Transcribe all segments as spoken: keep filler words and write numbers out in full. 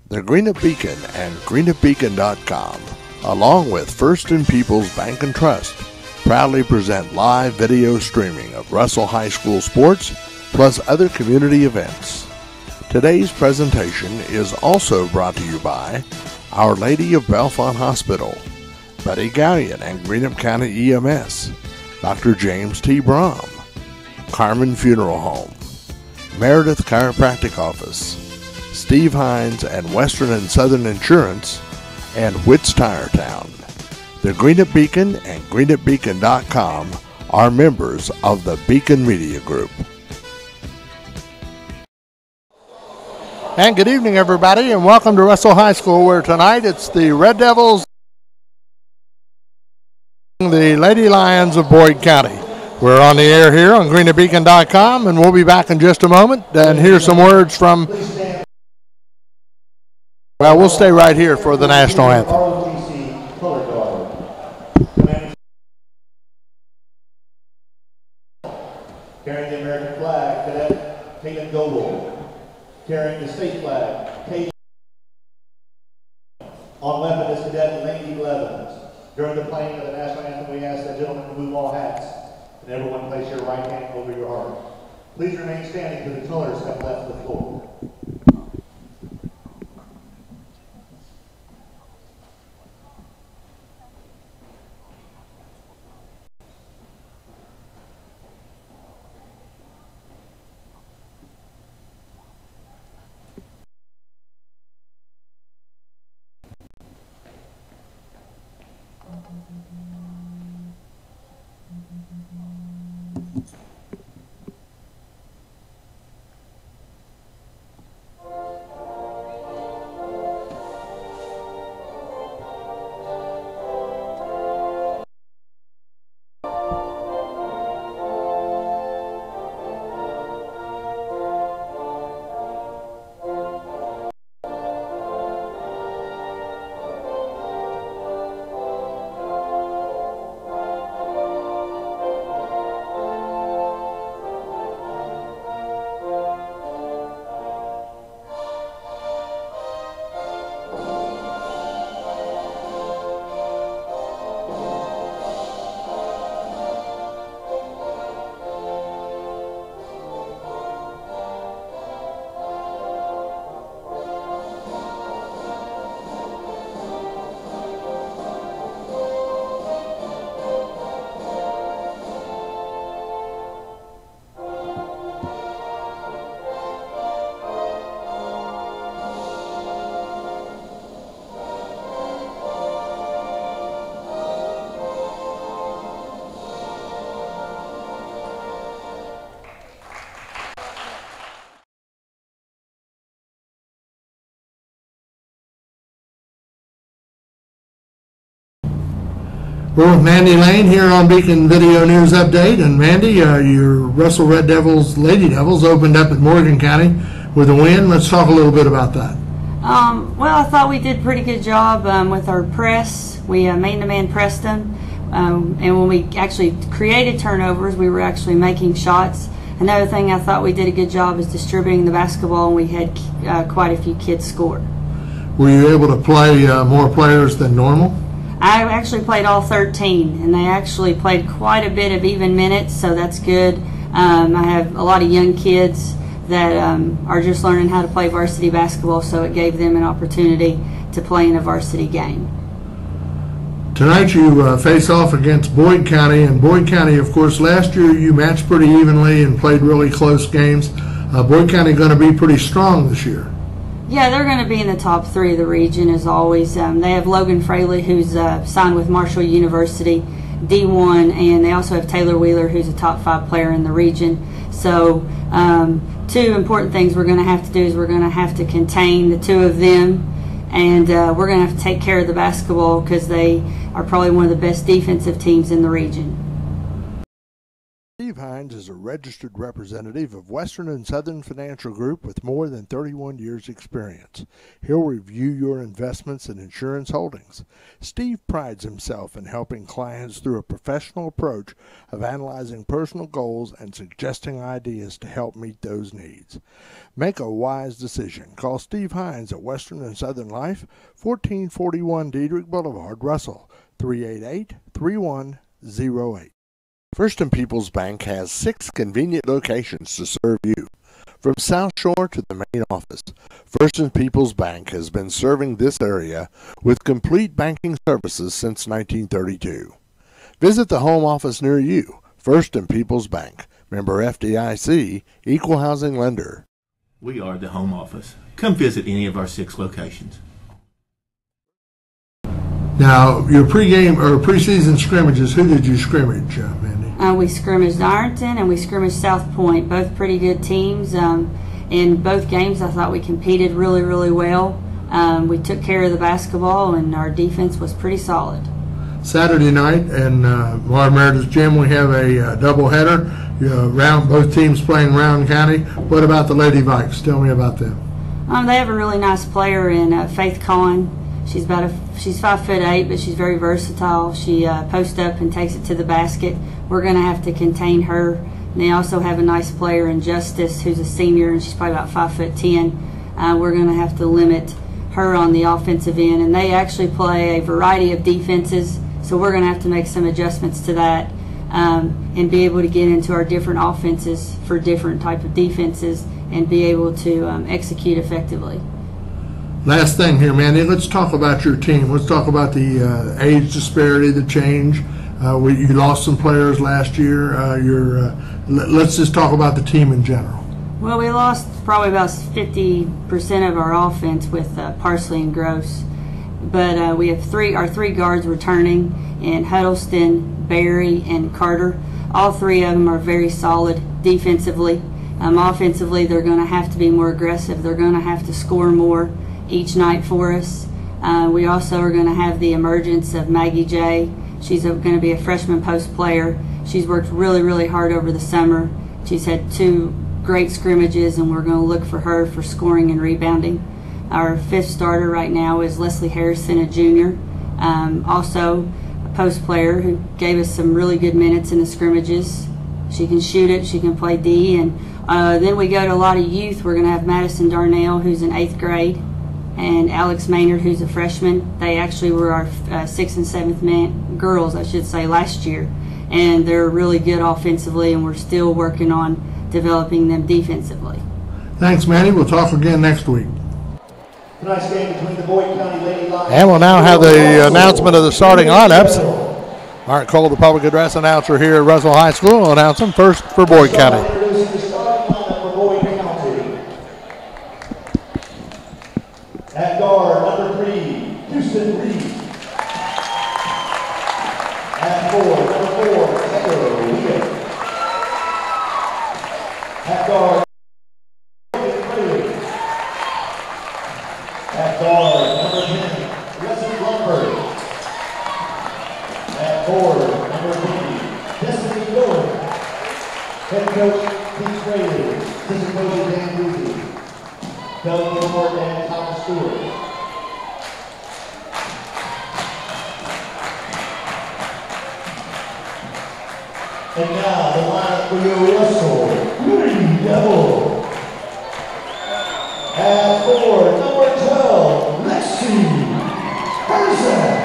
The Greenup Beacon and greenup beacon dot com, along with First and People's Bank and Trust, proudly present live video streaming of Russell High School sports plus other community events. Today's presentation is also brought to you by Our Lady of Bellefonte Hospital, Buddy Gallion and Greenup County E M S, Doctor James T. Brom, Carmen Funeral Home, Meredith Chiropractic Office, Steve Hines and Western and Southern Insurance, and Witt's Tire Town. The Greenup Beacon and greenup beacon dot com are members of the Beacon Media Group. And good evening, everybody, and welcome to Russell High School, where tonight it's the Red Devils, the Lady Lions of Boyd County. We're on the air here on greenup beacon dot com, and we'll be back in just a moment. And here's some words from, well, we'll stay right here for the national anthem. Carrying the American flag, Cadet Caitlin Goble. Carrying the state flag, Caitlin. On weapon is Cadet Laney Blevins. During the playing of the national anthem, we ask that gentlemen remove all hats and everyone place your right hand over your heart. Please remain standing till the colors have left the floor. We're with Mandy Lane here on Beacon Video News Update. And Mandy, uh, your Russell Red Devils, Lady Devils, opened up at Morgan County with a win. Let's talk a little bit about that. Um, well, I thought we did a pretty good job um, with our press. We uh, man-to-man pressed them. Um, and when we actually created turnovers, we were actually making shots. Another thing I thought we did a good job is distributing the basketball, and we had uh, quite a few kids score. Were you able to play uh, more players than normal? I actually played all thirteen, and they actually played quite a bit of even minutes, so that's good. Um, I have a lot of young kids that um, are just learning how to play varsity basketball, so it gave them an opportunity to play in a varsity game. Tonight you uh, face off against Boyd County, and Boyd County, of course, last year you matched pretty evenly and played really close games. Uh, Boyd County going to be pretty strong this year. Yeah, they're going to be in the top three of the region as always. Um, they have Logan Fraley, who's uh, signed with Marshall University, D one, and they also have Taylor Wheeler, who's a top five player in the region. So um, two important things we're going to have to do is we're going to have to contain the two of them, and uh, we're going to have to take care of the basketball because they are probably one of the best defensive teams in the region. Steve Hines is a registered representative of Western and Southern Financial Group with more than thirty-one years experience. He'll review your investments and insurance holdings. Steve prides himself in helping clients through a professional approach of analyzing personal goals and suggesting ideas to help meet those needs. Make a wise decision. Call Steve Hines at Western and Southern Life, fourteen forty-one Diedrich Boulevard, Russell, three eight eight, three one zero eight. First and Peoples Bank has six convenient locations to serve you. From South Shore to the main office, First and Peoples Bank has been serving this area with complete banking services since nineteen thirty-two. Visit the home office near you. First and Peoples Bank, member F D I C, equal housing lender. We are the home office. Come visit any of our six locations. Now, your pregame or preseason scrimmages, who did you scrimmage, uh, Mandy? Uh, we scrimmaged Ironton and we scrimmaged South Point, both pretty good teams. Um, in both games, I thought we competed really, really well. Um, we took care of the basketball, and our defense was pretty solid. Saturday night in uh, Martin Meredith's gym, we have a uh, doubleheader. Uh, round, both teams playing Round County. What about the Lady Vikes? Tell me about them. Um, they have a really nice player in uh, Faith Collin. She's about a, she's five foot eight, but she's very versatile. She uh, posts up and takes it to the basket. We're going to have to contain her. And they also have a nice player in Justice, who's a senior, and she's probably about five foot ten. Uh, we're going to have to limit her on the offensive end, and they actually play a variety of defenses. So we're going to have to make some adjustments to that um, and be able to get into our different offenses for different type of defenses and be able to um, execute effectively. Last thing here, Mandy, let's talk about your team. Let's talk about the uh, age disparity, the change. Uh, we, you lost some players last year. Uh, you're, uh, l- let's just talk about the team in general. Well, we lost probably about fifty percent of our offense with uh, Parsley and Gross. But uh, we have three, our three guards returning in Huddleston, Barry, and Carter. All three of them are very solid defensively. Um, offensively, they're going to have to be more aggressive. They're going to have to score more each night for us. Uh, we also are going to have the emergence of Maggie J. She's going to be a freshman post player. She's worked really, really hard over the summer. She's had two great scrimmages, and we're going to look for her for scoring and rebounding. Our fifth starter right now is Leslie Harrison, a junior, um, also a post player who gave us some really good minutes in the scrimmages. She can shoot it, she can play D, and uh, then we go to a lot of youth. We're going to have Madison Darnell, who's in eighth grade, and Alex Maynard, who's a freshman. They actually were our uh, sixth and seventh man, girls, I should say, last year, and they're really good offensively, and we're still working on developing them defensively. Thanks, Mandy. We'll talk again next week. Tonight's game between the Boyd County Lady Lions. And we'll now have the announcement of the starting lineups. Mark Cole, the public address announcer here at Russell High School, will announce them first for Boyd County. Introducing the starting lineup for Boyd County. At guard, number three, Houston Reed. At four, number four, Taylor Wheeler. At guard, At guard, number ten, Leslie Lumberg. At forward, number twenty, Destiny Miller. Head coach, Pete Fraley. Assistant coach, Dan Boozy. Doug Gilmore and Thomas Stewart. And now, the lineup for your Russell Green Devil. At four, number twelve, Lexi Harrison.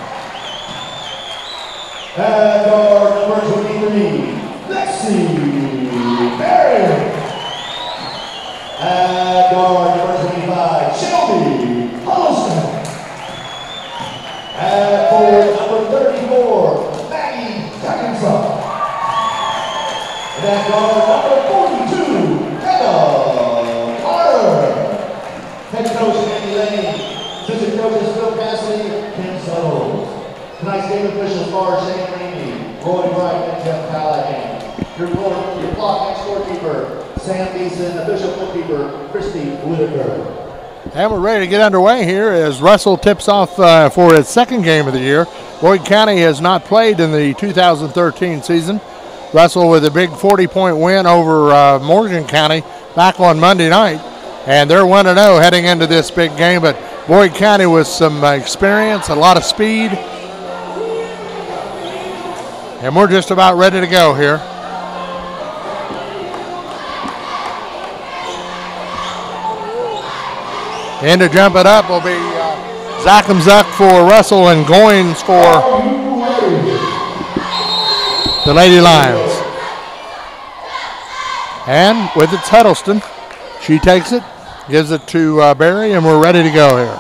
At guard, number twenty-three, Lexi Barry. At guard, number twenty-five, Shelby Holliston. At forward, number thirty-four, Maggie Hackensaw. And at guard, number forty-two, Heather Carter. Head coach Andy Lane, assistant coaches Phil Cassidy, Kim Suttles. Tonight's game officials are Shane Ramey, Roy Bright, and Jeff Callahan. Your, floor, your clock and scorekeeper, Sam Beeson, official bookkeeper, Christy Whitaker. And we're ready to get underway here as Russell tips off uh, for its second game of the year. Boyd County has not played in the two thousand thirteen season. Russell with a big forty-point win over uh, Morgan County back on Monday night. And they're one and oh heading into this big game. But Boyd County with some uh, experience, a lot of speed. And we're just about ready to go here. And to jump it up will be uh, Zachamzuck for Russell and Goins for the Lady Lions. And with it's Huddleston. She takes it, gives it to uh, Barry, and we're ready to go here.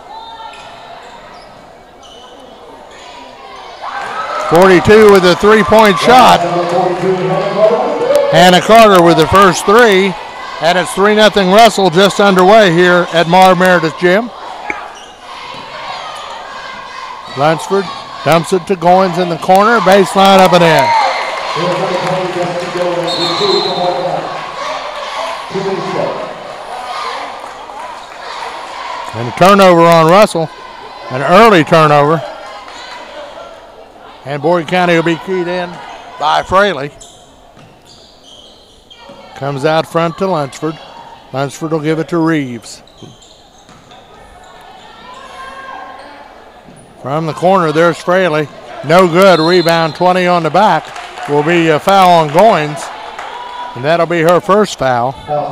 forty-two with a three-point shot. Hannah Carter with the first three. And it's three nothing Russell just underway here at Marv Meredith Gym. Lunsford dumps it to Goins in the corner. Baseline up and in. And a turnover on Russell. An early turnover. And Boyd County will be keyed in by Fraley. Comes out front to Lunsford. Lunsford will give it to Reeves. From the corner, there's Fraley. No good. Rebound twenty on the back. Will be a foul on Goins. And that'll be her first foul.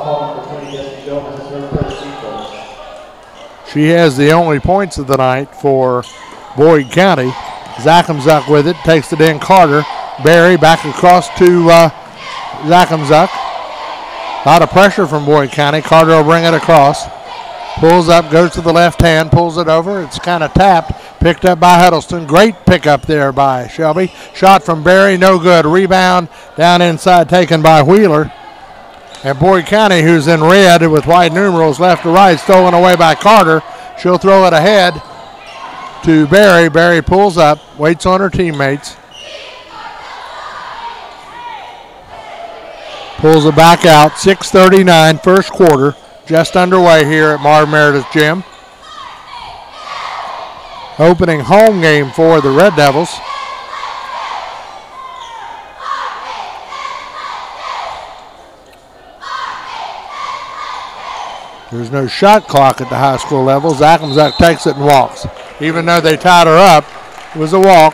She has the only points of the night for Boyd County. Zachamzuck with it. Takes it in Carter. Barry back across to uh, Zachamzuck. A lot of pressure from Boyd County. Carter will bring it across. Pulls up, goes to the left hand, pulls it over. It's kind of tapped. Picked up by Huddleston. Great pickup there by Shelby. Shot from Barry, no good. Rebound down inside taken by Wheeler. And Boyd County, who's in red with white numerals left to right, stolen away by Carter. She'll throw it ahead to Barry. Barry pulls up, waits on her teammates. Pulls it back out. six thirty-nine, first quarter, just underway here at Marv Meredith Gym. Opening home game for the Red Devils. There's no shot clock at the high school level. Zachamzuck takes it and walks. Even though they tied her up, it was a walk.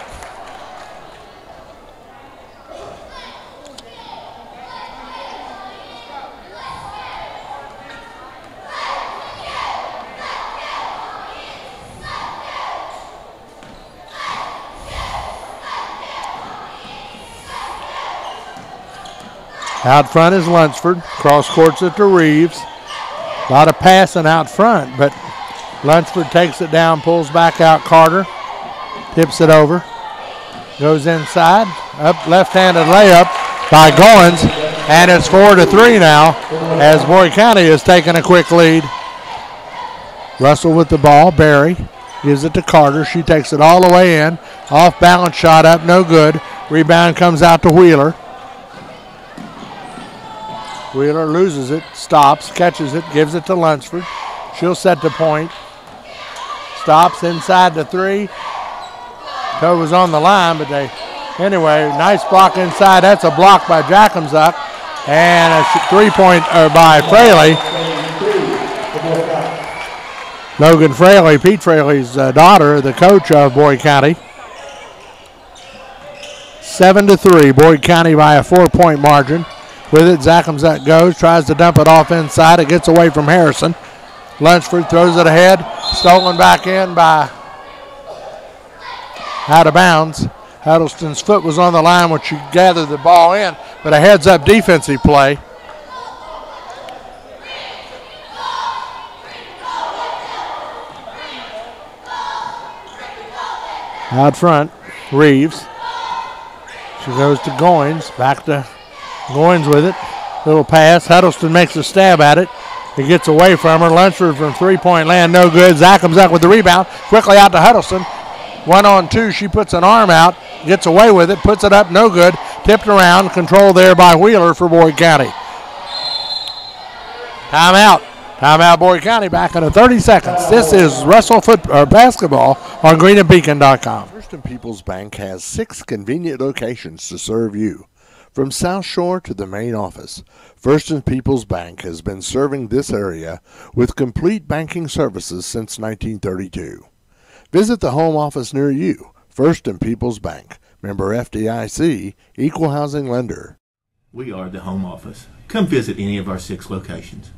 Out front is Lunsford. Cross courts it to Reeves. A lot of passing out front, but Lunsford takes it down, pulls back out Carter. Tips it over. Goes inside. Up left-handed layup by Goins. And it's four to three now as Boyd County is taking a quick lead. Russell with the ball. Barry gives it to Carter. She takes it all the way in. Off balance shot up, no good. Rebound comes out to Wheeler. Wheeler loses it, stops, catches it, gives it to Lunsford. She'll set the point. Stops inside the three. Toe was on the line, but they, anyway, nice block inside. That's a block by Zachamzuck. And a three-point uh, by Fraley. Logan Fraley, Pete Fraley's uh, daughter, the coach of Boyd County. Seven to three, Boyd County by a four-point margin. With it, Zachamzuck goes, tries to dump it off inside. It gets away from Harrison. Lunsford throws it ahead. Stolen back in by out of bounds. Huddleston's foot was on the line when she gathered the ball in, but a heads-up defensive play. Out front, Reeves. She goes to Goins, back to Goins with it. Little pass. Huddleston makes a stab at it. It gets away from her. Lunsford from three-point land, no good. Zachamzuck with the rebound. Quickly out to Huddleston. One on two. She puts an arm out. Gets away with it. Puts it up, no good. Tipped around. Control there by Wheeler for Boyd County. Timeout. Timeout Boyd County back in thirty seconds. This is Russell foot, or basketball on green and beacon dot com. First and Peoples Bank has six convenient locations to serve you. From South Shore to the main office, First and Peoples Bank has been serving this area with complete banking services since nineteen thirty-two. Visit the home office near you. First and Peoples Bank, member F D I C, equal housing lender. We are the home office. Come visit any of our six locations.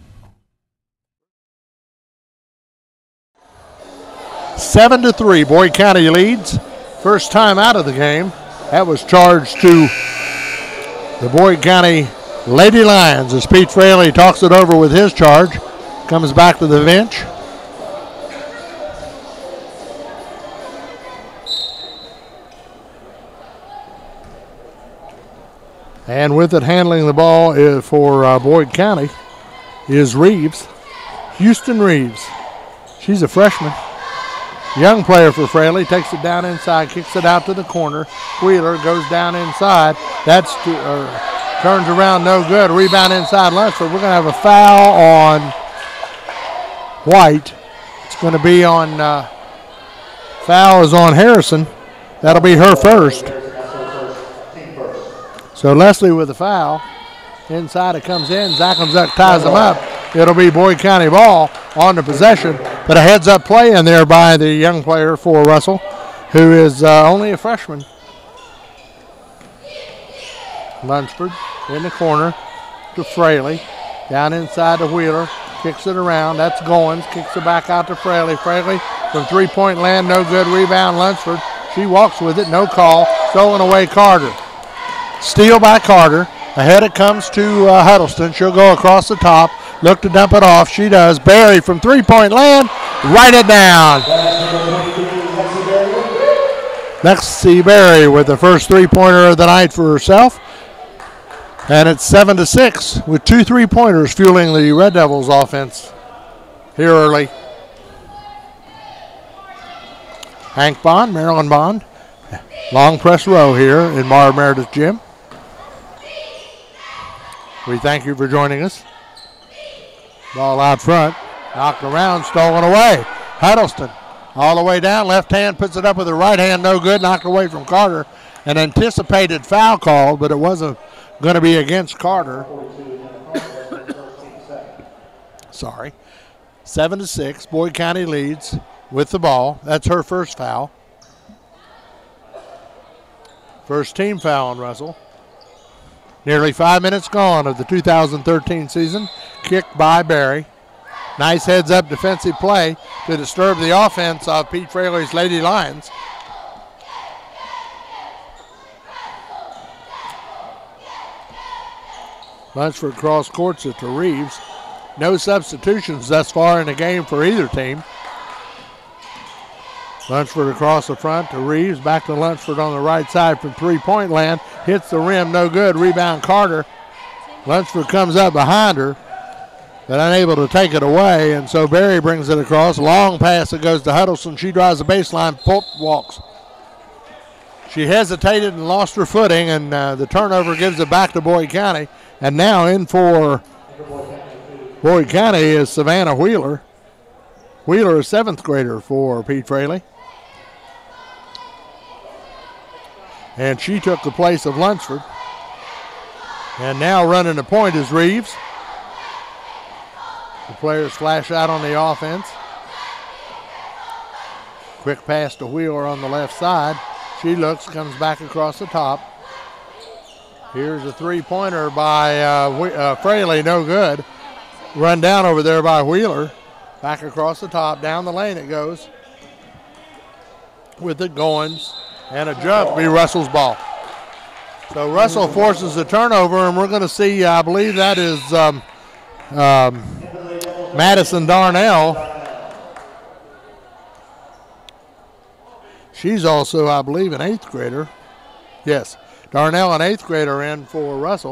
Seven to three, Boyd County leads. First time out of the game. That was charged to the Boyd County Lady Lions as Pete Fraley talks it over with his charge. Comes back to the bench. And with it handling the ball is for uh, Boyd County is Reeves. Houston Reeves. She's a freshman. Young player for Fraley, takes it down inside, kicks it out to the corner. Wheeler goes down inside. That's to, uh, turns around, no good. Rebound inside Lunsford. We're going to have a foul on White. It's going to be on, uh, foul is on Harrison. That'll be her first. So Leslie with the foul. Inside it comes in. Zachamzuk ties them up. It'll be Boyd County ball on the possession, but a heads-up play in there by the young player for Russell, who is uh, only a freshman. Lunsford in the corner to Fraley. Down inside to Wheeler. Kicks it around. That's Goins. Kicks it back out to Fraley. Fraley from three-point land. No good. Rebound Lunsford. She walks with it. No call. Stolen away Carter. Steal by Carter. Ahead it comes to uh, Huddleston. She'll go across the top. Look to dump it off. She does. Barry from three-point land. Write it down. Lexi Barry with the first three-pointer of the night for herself. And it's seven to six with two three-pointers fueling the Red Devils offense here early. Hank Bond, Maryland Bond. Long press row here in Mara Meredith Gym. We thank you for joining us. Ball out front, knocked around, stolen away. Huddleston all the way down, left hand puts it up with the right hand, no good, knocked away from Carter. An anticipated foul called, but it wasn't going to be against Carter. Sorry. Seven to six, Boyd County leads with the ball. That's her first foul. First team foul on Russell. Nearly five minutes gone of the two thousand thirteen season. Kicked by Barry. Nice heads-up defensive play to disturb the offense of Pete Fraley's Lady Lions. Lunsford cross courts it to Reeves. No substitutions thus far in the game for either team. Lunsford across the front to Reeves. Back to Lunsford on the right side from three-point land. Hits the rim, no good. Rebound Carter. Lunsford comes up behind her, but unable to take it away, and so Barry brings it across. Long pass that goes to Huddleston. She drives the baseline, pulp walks. She hesitated and lost her footing, and uh, the turnover gives it back to Boyd County. And now in for Boyd County is Savannah Wheeler. Wheeler, a seventh grader for Pete Fraley. And she took the place of Lunsford. And now running the point is Reeves. The players flash out on the offense. Quick pass to Wheeler on the left side. She looks, comes back across the top. Here's a three-pointer by uh, uh, Fraley, no good. Run down over there by Wheeler. Back across the top, down the lane it goes. With it Goins. And a jump be Russell's ball. So Russell forces the turnover, and we're going to see, I believe that is um, um, Madison Darnell. She's also, I believe, an eighth grader. Yes, Darnell, an eighth grader, in for Russell.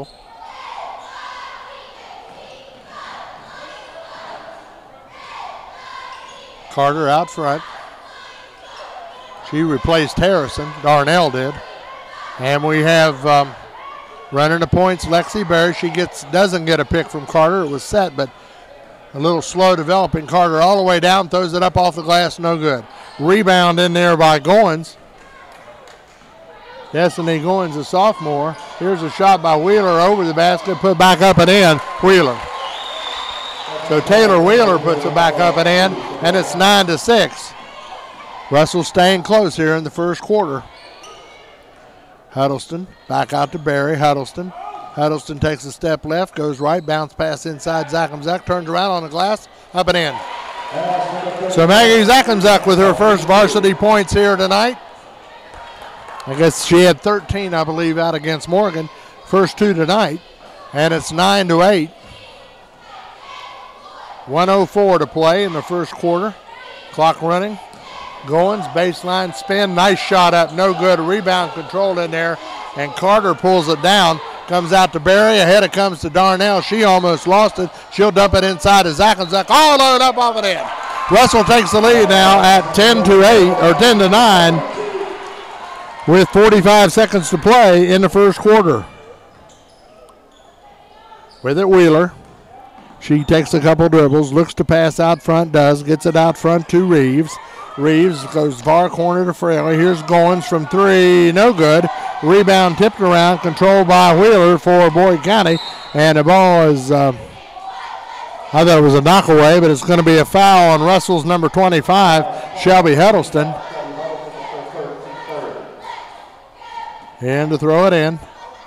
Carter out front. She replaced Harrison. Darnell did. And we have um, running the points, Lexi Barry. She gets doesn't get a pick from Carter. It was set, but a little slow developing. Carter all the way down, throws it up off the glass, no good. Rebound in there by Goins. Destiny Goins, a sophomore. Here's a shot by Wheeler over the basket, put back up and in. Wheeler. So Taylor Wheeler puts it back up and in, and it's nine to six. Russell staying close here in the first quarter. Huddleston back out to Barry. Huddleston. Huddleston takes a step left, goes right, bounce pass inside Zachamzuk, turns around on the glass, up and in. So Maggie Zachamzuk with her first varsity points here tonight. I guess she had thirteen, I believe, out against Morgan. First two tonight, and it's nine to eight. one oh four to play in the first quarter. Clock running. Goins, baseline spin, nice shot up, no good. Rebound controlled in there, and Carter pulls it down. Comes out to Barry, ahead it comes to Darnell. She almost lost it. She'll dump it inside to Zachamzuk. All loaded up off it in. Russell takes the lead now at ten to eight, or ten to nine, with forty-five seconds to play in the first quarter. With it, Wheeler. She takes a couple dribbles, looks to pass out front, does, gets it out front to Reeves. Reeves goes far corner to Fraley. Here's Goins from three, no good. Rebound tipped around, controlled by Wheeler for Boyd County. And the ball is, uh, I thought it was a knockaway, but it's going to be a foul on Russell's number twenty-five, Shelby Huddleston. And to throw it in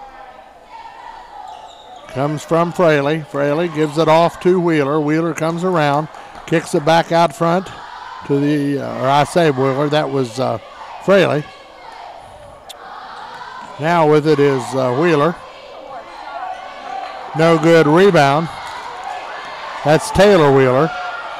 comes from Fraley. Fraley gives it off to Wheeler. Wheeler comes around, kicks it back out front to the, uh, or I say Wheeler, that was uh, Fraley. Now with it is uh, Wheeler. No good rebound. That's Taylor Wheeler.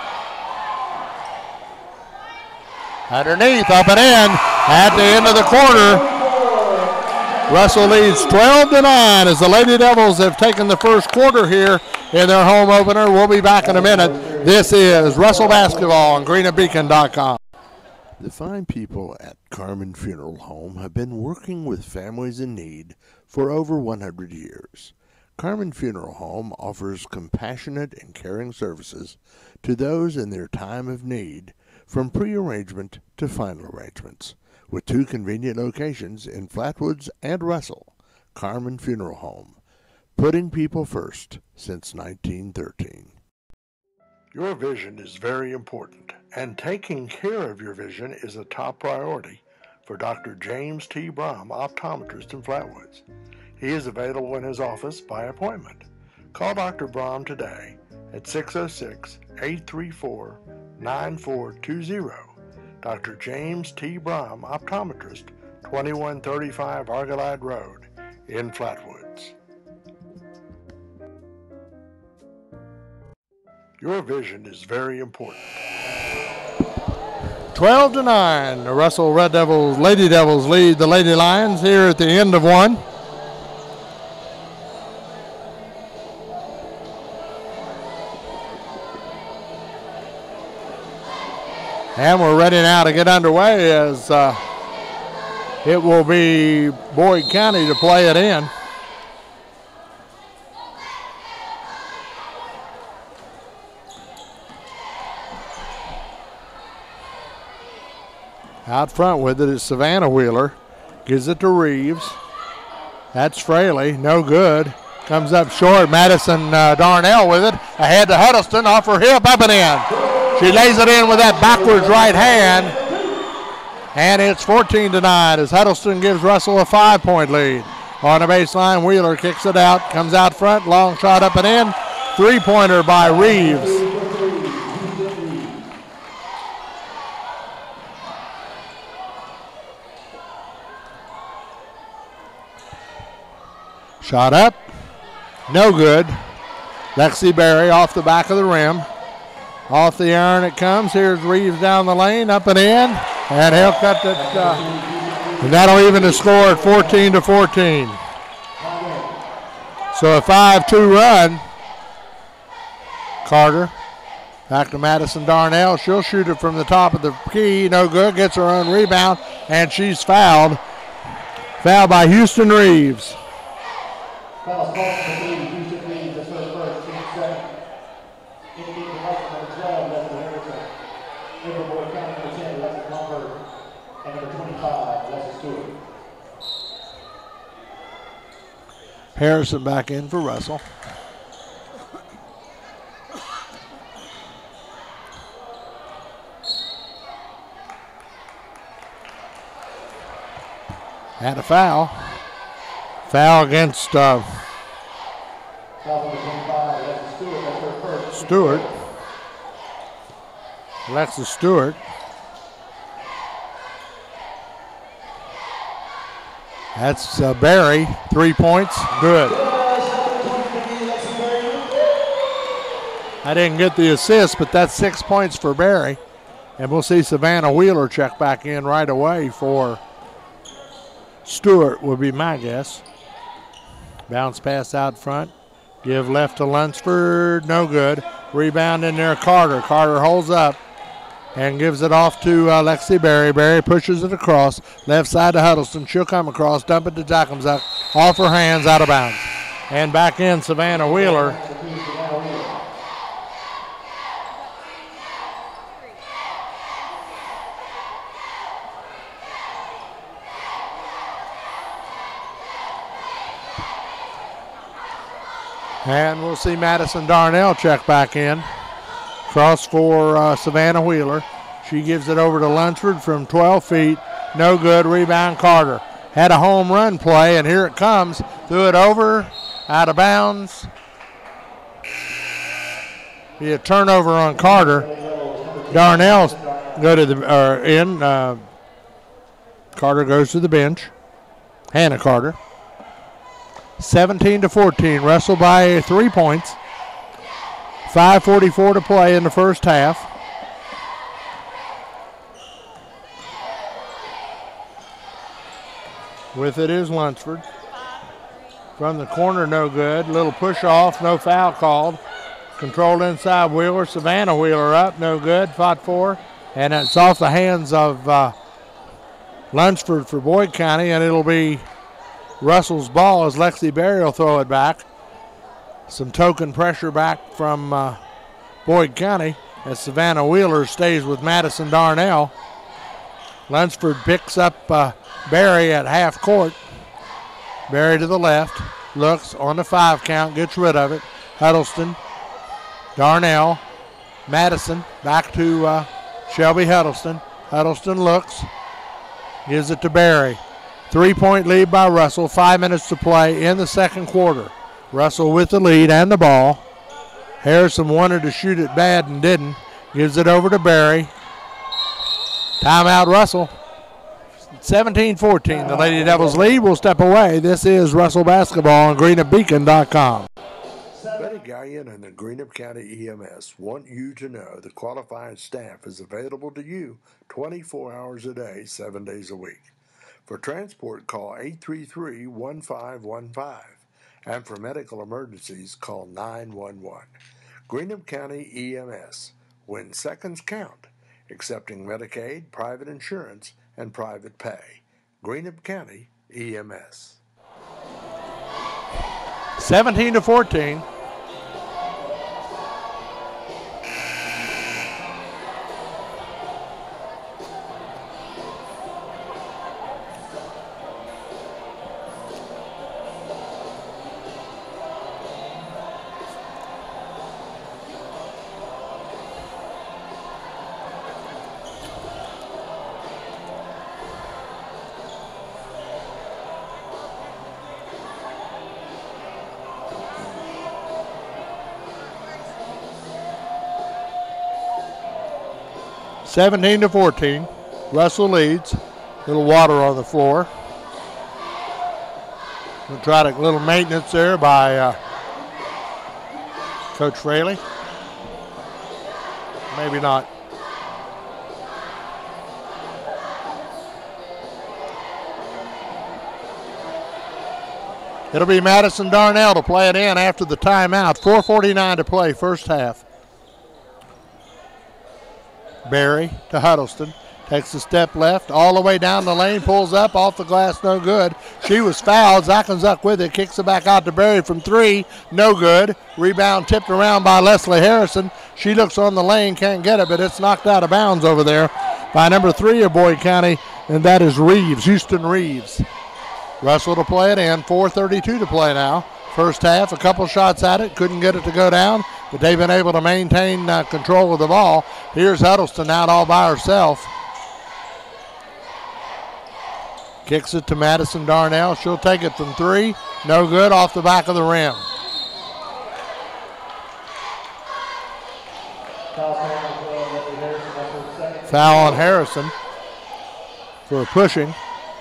Underneath, up and in, at the end of the quarter. Russell leads twelve to nine as the Lady Devils have taken the first quarter here in their home opener. We'll be back in a minute. This is Russell Basketball on green and beacon dot com. The fine people at Carmen Funeral Home have been working with families in need for over one hundred years. Carmen Funeral Home offers compassionate and caring services to those in their time of need, from pre-arrangement to final arrangements. With two convenient locations in Flatwoods and Russell, Carmen Funeral Home, putting people first since nineteen thirteen. Your vision is very important, and taking care of your vision is a top priority for Doctor James T. Brom, optometrist in Flatwoods. He is available in his office by appointment. Call Doctor Brom today at six oh six, eight three four, nine four two zero. Doctor James T. Brom, optometrist, twenty-one thirty-five Argylide Road in Flatwoods. Your vision is very important. twelve to nine, the Russell Red Devils, Lady Devils lead the Lady Lions here at the end of one. And we're ready now to get underway as uh, it will be Boyd County to play it in. Out front with it is Savannah Wheeler. Gives it to Reeves. That's Fraley, no good. Comes up short, Madison uh, Darnell with it. Ahead to Huddleston, off her hip, up and in. She lays it in with that backwards right hand. And it's fourteen to nine as Huddleston gives Russell a five-point lead. On the baseline, Wheeler kicks it out, comes out front, long shot up and in. Three-pointer by Reeves. Shot up, no good. Lexi Berry off the back of the rim. Off the iron it comes. Here's Reeves down the lane, up and in. And he'll cut it. Uh, and that'll even the score at fourteen to fourteen. So a five two run. Carter back to Madison Darnell. She'll shoot it from the top of the key. No good. Gets her own rebound. And she's fouled. Fouled by Houston Reeves. Foul called for the Houston Reeves, the first first, team second. Indicating the right number twelve, Leslie Harrison. Number Boyd County, number ten, Leslie Lumber. And number twenty-five, Leslie Stewart. Harrison back in for Russell. Had a foul. Foul against uh, Stewart. Alexis Stewart. That's uh, Barry. Three points. Good. I didn't get the assist, but that's six points for Barry. And we'll see Savannah Wheeler check back in right away for Stewart, would be my guess. Bounce pass out front. Give left to Lunsford. No good. Rebound in there, Carter. Carter holds up and gives it off to uh, Lexi Berry. Berry pushes it across. Left side to Huddleston. She'll come across. Dump it to Jackamzuck. Off her hands, out of bounds. And back in Savannah Wheeler. And we'll see Madison Darnell check back in. Cross for uh, Savannah Wheeler. She gives it over to Lunsford from twelve feet. No good. Rebound Carter. Had a home run play, and here it comes. Threw it over. Out of bounds. Be a turnover on Carter. Darnell go to the or in. Uh, Carter goes to the bench. Hannah Carter. seventeen to fourteen. Russell by three points. five forty-four to play in the first half. With it is Lunsford. From the corner, no good. Little push off, no foul called. Controlled inside Wheeler. Savannah Wheeler up, no good. Fought for. And it's off the hands of uh, Lunsford for Boyd County, and it'll be Russell's ball as Lexi Berry will throw it back. Some token pressure back from uh, Boyd County as Savannah Wheeler stays with Madison Darnell. Lunsford picks up uh, Berry at half court. Berry to the left, looks on the five count, gets rid of it. Huddleston, Darnell, Madison, back to uh, Shelby Huddleston. Huddleston looks, gives it to Berry. Three-point lead by Russell, five minutes to play in the second quarter. Russell with the lead and the ball. Harrison wanted to shoot it bad and didn't. Gives it over to Berry. Timeout Russell. seventeen fourteen, the Lady Devils lead. Will step away. This is Russell Basketball on greenup beacon dot com. Betty Gallion and the Greenup County E M S want you to know the qualified staff is available to you twenty-four hours a day, seven days a week. For transport, call eight three three, one five one five. And for medical emergencies, call nine one one. Greenup County E M S. When seconds count. Accepting Medicaid, private insurance, and private pay. Greenup County E M S. seventeen to fourteen. seventeen to fourteen. Russell leads. Little water on the floor. We'll try to little maintenance there by uh, Coach Fraley. Maybe not. It'll be Madison Darnell to play it in after the timeout. four forty-nine to play, first half. Berry to Huddleston. Takes a step left, all the way down the lane, pulls up, off the glass, no good. She was fouled. Zackenzuck with it, kicks it back out to Berry from three, no good. Rebound tipped around by Leslie Harrison. She looks on the lane, can't get it, but it's knocked out of bounds over there by number three of Boyd County, and that is Reeves, Houston Reeves. Russell to play it in. four thirty-two to play now. First half, a couple shots at it. Couldn't get it to go down, but they've been able to maintain uh, control of the ball. Here's Huddleston out all by herself. Kicks it to Madison Darnell. She'll take it from three. No good, off the back of the rim. Foul on Harrison for pushing.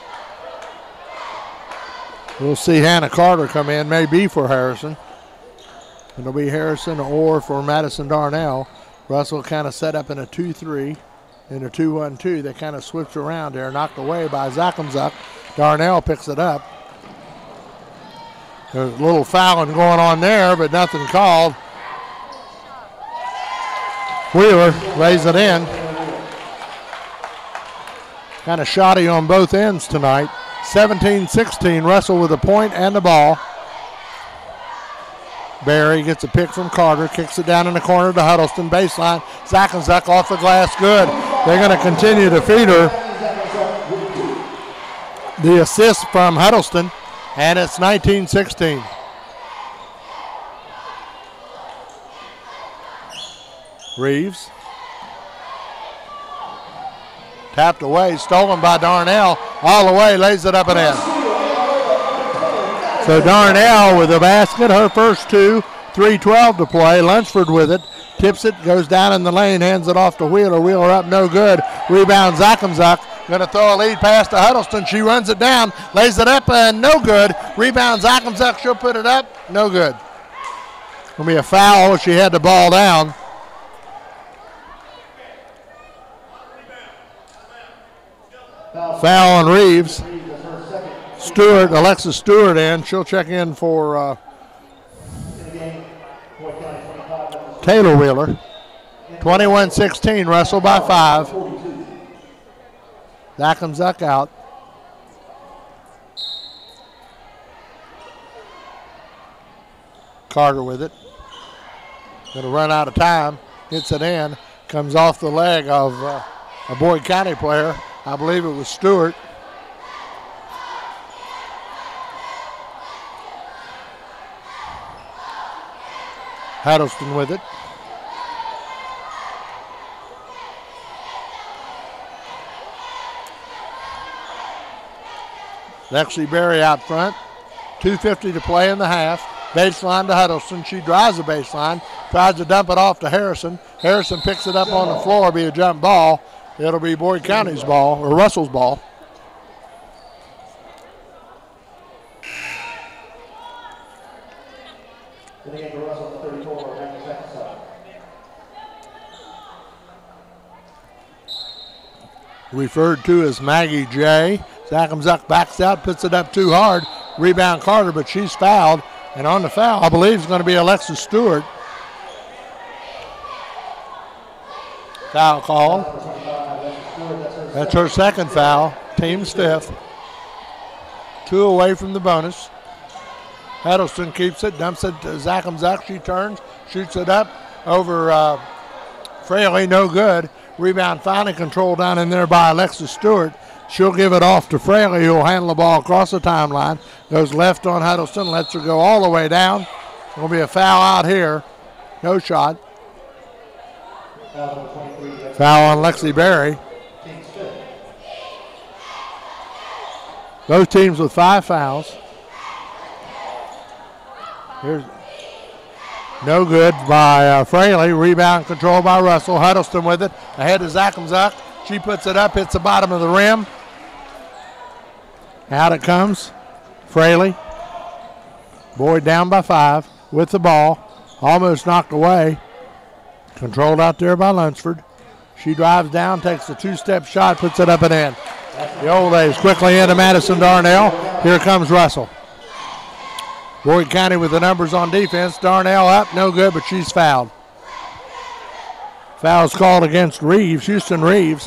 We'll see Hannah Carter come in, maybe for Harrison. It'll be Harrison or for Madison Darnell. Russell kind of set up in a two three, in a two one two. They kind of switched around there, knocked away by Zachamzuk. Darnell picks it up. There's a little fouling going on there, but nothing called. Wheeler lays it in. Kind of shoddy on both ends tonight. seventeen sixteen, Russell with a point and the ball. Barry gets a pick from Carter, kicks it down in the corner to Huddleston, baseline. Zachamzuk off the glass, good. They're going to continue to feed her. The assist from Huddleston, and it's nineteen sixteen. Reeves. Tapped away, stolen by Darnell. All the way, lays it up and in. So Darnell with the basket, her first two. three twelve to play. Lunsford with it. Tips it, goes down in the lane, hands it off to Wheeler. Wheeler up, no good. Rebound, Zachamzuk. Going to throw a lead pass to Huddleston. She runs it down, lays it up, and no good. Rebound, Zachamzuk. She'll put it up. No good. Going to be a foul. She had the ball down. Foul on Reeves. Stewart, Alexis Stewart in. She'll check in for uh, Taylor Wheeler. twenty-one sixteen, Russell by five. Zachamzuk out. Carter with it. Going to run out of time. Hits it in. Comes off the leg of uh, a Boyd County player. I believe it was Stewart. Huddleston with it. Lexi Berry out front. two fifty to play in the half. Baseline to Huddleston. She drives the baseline. Tries to dump it off to Harrison. Harrison picks it up on the floor. Be a jump ball. It'll be Boyd County's ball, or Russell's ball. Referred to as Maggie J. Zachamzuk backs out, puts it up too hard. Rebound Carter, but she's fouled. And on the foul, I believe, is going to be Alexis Stewart. Foul call. That's her second foul. Team's fifth. Two away from the bonus. Huddleston keeps it, dumps it to Zachamzuk. She turns, shoots it up over uh, Fraley, no good. Rebound finally controlled down in there by Alexis Stewart. She'll give it off to Fraley, who'll handle the ball across the timeline. Goes left on Huddleston, lets her go all the way down. Will be a foul out here. No shot. Foul on Lexi Berry. Those teams with five fouls. Here's no good by uh, Fraley. Rebound control by Russell. Huddleston with it. Ahead to Zachamzuk. She puts it up, hits the bottom of the rim. Out it comes. Fraley. Boyd down by five with the ball. Almost knocked away. Controlled out there by Lunsford. She drives down, takes a two-step shot, puts it up and in. The old days quickly into Madison Darnell. Here comes Russell. Boyd County with the numbers on defense. Darnell up, no good, but she's fouled. Foul's called against Reeves, Houston Reeves.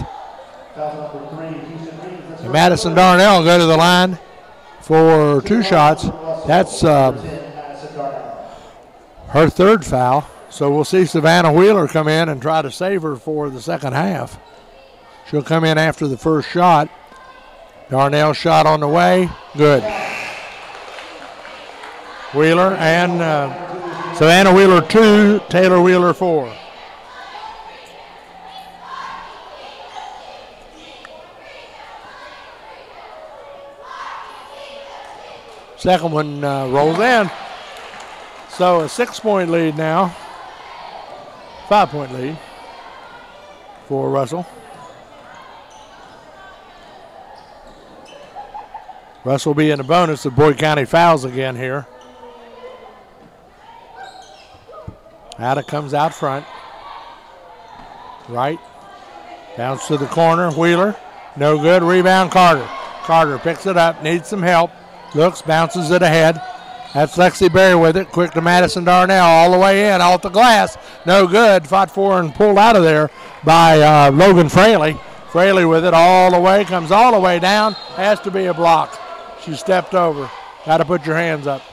And Madison Darnell go to the line for two shots. That's uh, her third foul. So we'll see Savannah Wheeler come in and try to save her for the second half. She'll come in after the first shot. Darnell shot on the way. Good. Wheeler and uh, Savannah Wheeler two, Taylor Wheeler four. Second one uh, rolls in. So a six-point lead now. Five-point lead for Russell. Russell will be in the bonus if Boyd County fouls again here. Ada comes out front. Right. Bounce to the corner. Wheeler. No good. Rebound Carter. Carter picks it up. Needs some help. Looks. Bounces it ahead. That's Lexi Berry with it. Quick to Madison Darnell. All the way in. Off the glass. No good. Fought for and pulled out of there by uh, Logan Fraley. Fraley with it all the way. Comes all the way down. Has to be a block. She stepped over. Got to put your hands up.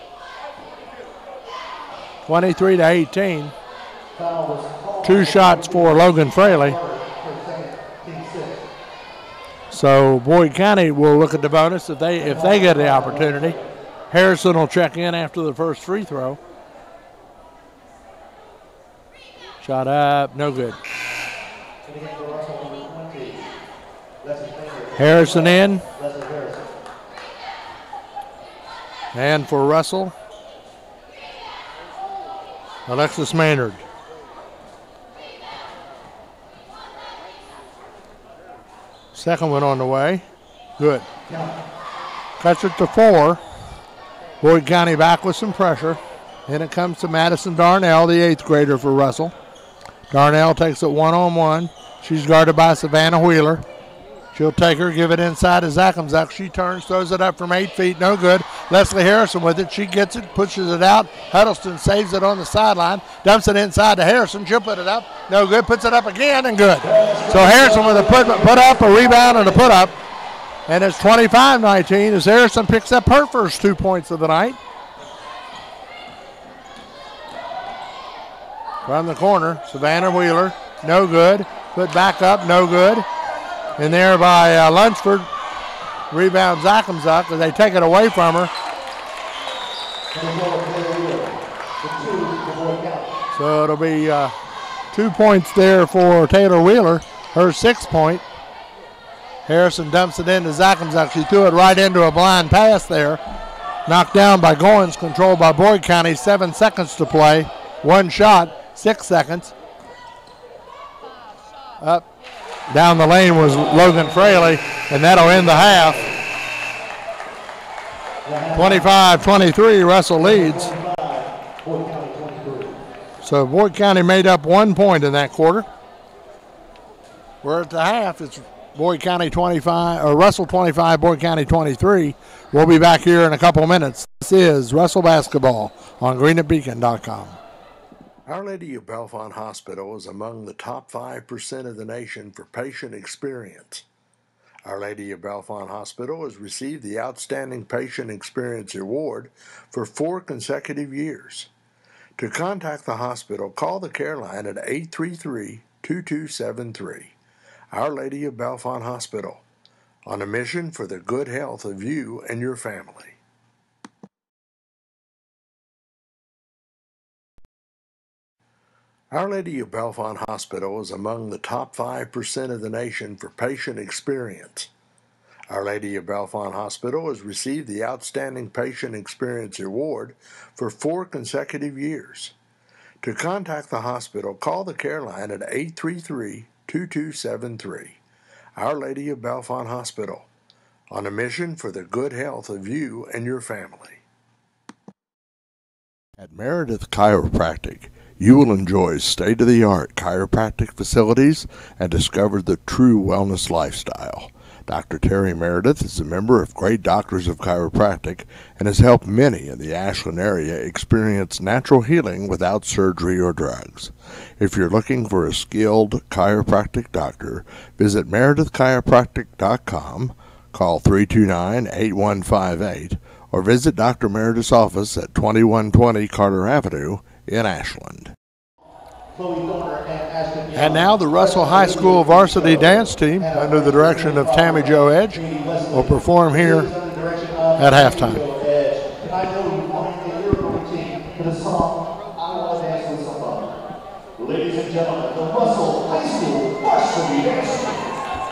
twenty-three to eighteen. Two shots for Logan Fraley. So Boyd County will look at the bonus if they if they get the opportunity. Harrison will check in after the first free throw. Shot up, no good. Harrison in. And for Russell, Alexis Maynard. Second one on the way. Good. Cuts it to four. Boyd County back with some pressure. Then it comes to Madison Darnell, the eighth grader for Russell. Darnell takes it one-on-one. She's guarded by Savannah Wheeler. She'll take her, give it inside to Zachamzuk. She turns, throws it up from eight feet, no good. Leslie Harrison with it. She gets it, pushes it out. Huddleston saves it on the sideline, dumps it inside to Harrison. She'll put it up, no good. Puts it up again and good. So Harrison with a put, put up, a rebound, and a put up. And it's twenty-five nineteen as Harrison picks up her first two points of the night. From the corner, Savannah Wheeler, no good. Put back up, no good. In there by uh, Lunsford. Rebound Zachamzuk as they take it away from her. So it'll be uh, two points there for Taylor Wheeler, her sixth point. Harrison dumps it into Zachamzuk. She threw it right into a blind pass there. Knocked down by Goins, controlled by Boyd County. Seven seconds to play. One shot, six seconds. Up. Down the lane was Logan Fraley, and that'll end the half. twenty-five twenty-three, Russell leads. So Boyd County made up one point in that quarter. We're at the half. It's Boyd County twenty-five, or Russell twenty-five, Boyd County twenty-three. We'll be back here in a couple of minutes. This is Russell Basketball on green at beacon dot com. Our Lady of Bellefonte Hospital is among the top five percent of the nation for patient experience. Our Lady of Bellefonte Hospital has received the Outstanding Patient Experience Award for four consecutive years. To contact the hospital, call the care line at eight three three, two two seven three. Our Lady of Bellefonte Hospital, on a mission for the good health of you and your family. Our Lady of Bellefonte Hospital is among the top five percent of the nation for patient experience. Our Lady of Bellefonte Hospital has received the Outstanding Patient Experience Award for four consecutive years. To contact the hospital, call the care line at eight three three, two two seven three. Our Lady of Bellefonte Hospital, on a mission for the good health of you and your family. At Meredith Chiropractic, you will enjoy state-of-the-art chiropractic facilities and discover the true wellness lifestyle. Doctor Terry Meredith is a member of Great Doctors of Chiropractic and has helped many in the Ashland area experience natural healing without surgery or drugs. If you're looking for a skilled chiropractic doctor, visit meredith chiropractic dot com, call three two nine, eight one five eight, or visit Doctor Meredith's office at twenty-one twenty Carter Avenue in Ashland. And now the Russell High School varsity dance team, under the direction of Tammy Jo Edge, will perform here at halftime. And I know you want to hear your routine for the song, I Want to Dance with Somebody. Ladies and gentlemen, the Russell High School varsity dance team.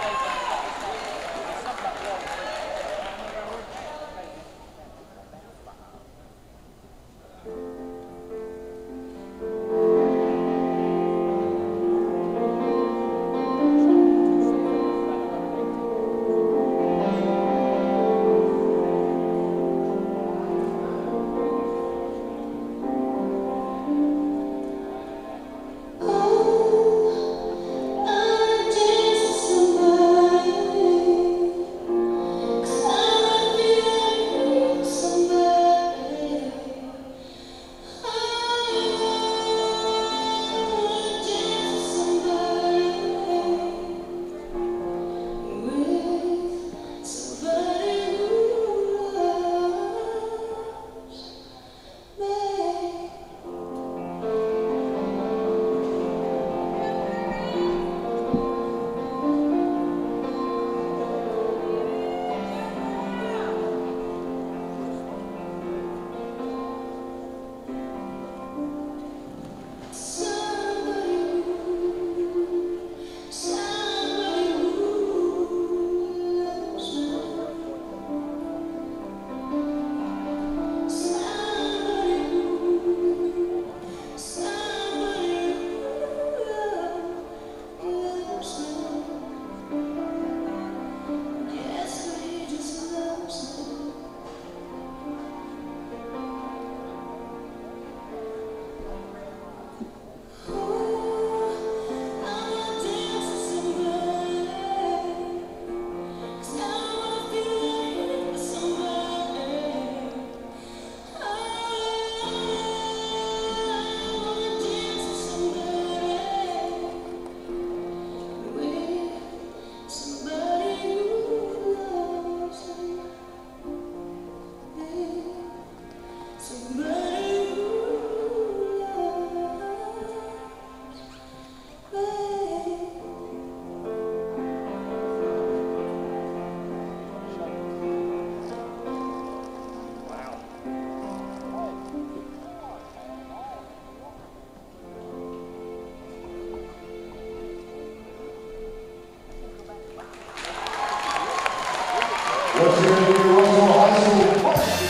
Let's hear it for Russell High School.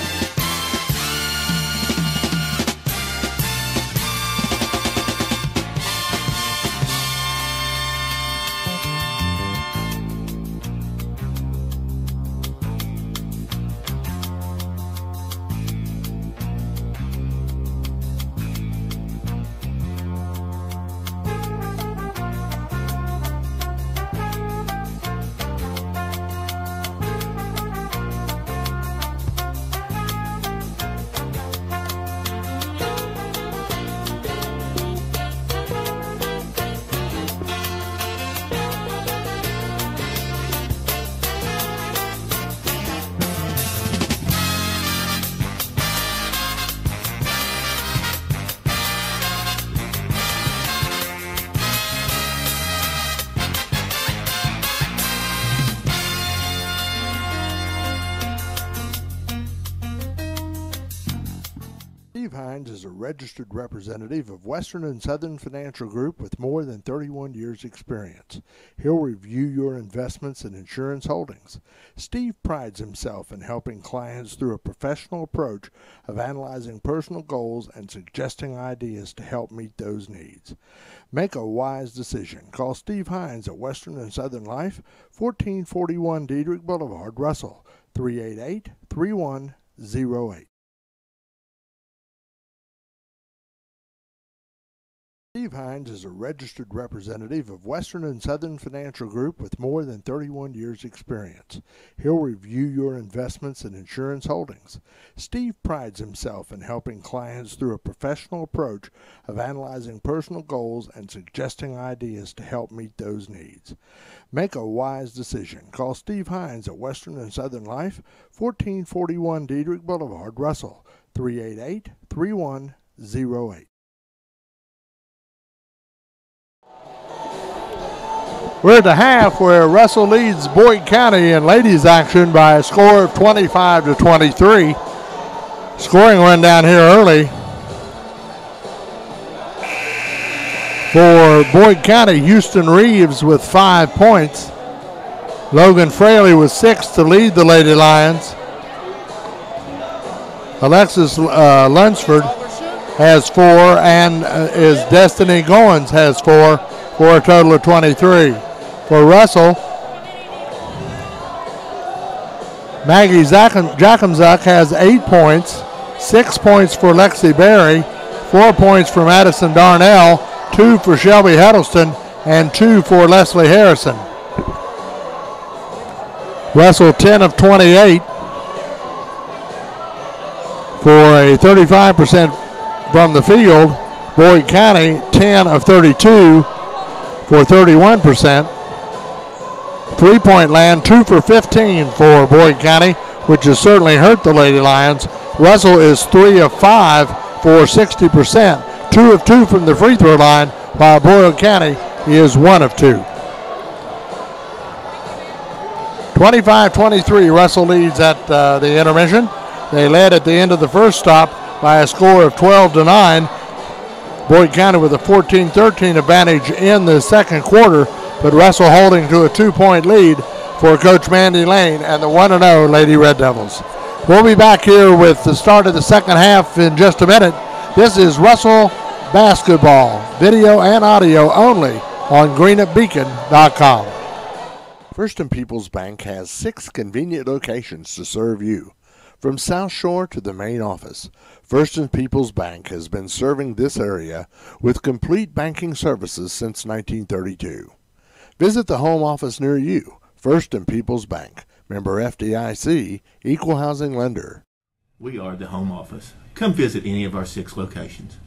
Steve Hines is a registered representative of Western and Southern Financial Group with more than thirty-one years experience. He'll review your investments and insurance holdings. Steve prides himself in helping clients through a professional approach of analyzing personal goals and suggesting ideas to help meet those needs. Make a wise decision. Call Steve Hines at Western and Southern Life, fourteen forty-one Diedrich Boulevard, Russell, three eight eight, three one zero eight. Steve Hines is a registered representative of Western and Southern Financial Group with more than thirty-one years experience. He'll review your investments and insurance holdings. Steve prides himself in helping clients through a professional approach of analyzing personal goals and suggesting ideas to help meet those needs. Make a wise decision. Call Steve Hines at Western and Southern Life, fourteen forty-one Diedrich Boulevard, Russell, three eight eight, three one zero eight. We're at the half where Russell leads Boyd County in ladies action by a score of twenty-five to twenty-three. Scoring run down here early for Boyd County. Houston Reeves with five points. Logan Fraley with six to lead the Lady Lions. Alexis uh, Lunsford has four, and uh, is Destiny Goins has four, for a total of twenty-three. For Russell, Maggie Jackamzuk has eight points, six points for Lexi Berry, four points for Madison Darnell, two for Shelby Huddleston, and two for Leslie Harrison. Russell ten of twenty-eight for a thirty-five percent from the field. Boyd County ten of thirty-two for thirty-one percent. Three-point land, two for fifteen for Boyd County, which has certainly hurt the Lady Lions. Russell is three of five for sixty percent. Two of two from the free throw line, while Boyd County is one of two. twenty-five twenty-three, Russell leads at uh, the intermission. They led at the end of the first stop by a score of twelve to nine. Boyd County with a fourteen thirteen advantage in the second quarter, but Russell holding to a two-point lead for Coach Mandy Lane and the one and oh Lady Red Devils. We'll be back here with the start of the second half in just a minute. This is Russell Basketball, video and audio only on green at beacon dot com. First and Peoples Bank has six convenient locations to serve you. From South Shore to the main office, First and Peoples Bank has been serving this area with complete banking services since nineteen thirty-two. Visit the home office near you. First and Peoples Bank, member F D I C, equal housing lender. We are the home office. Come visit any of our six locations.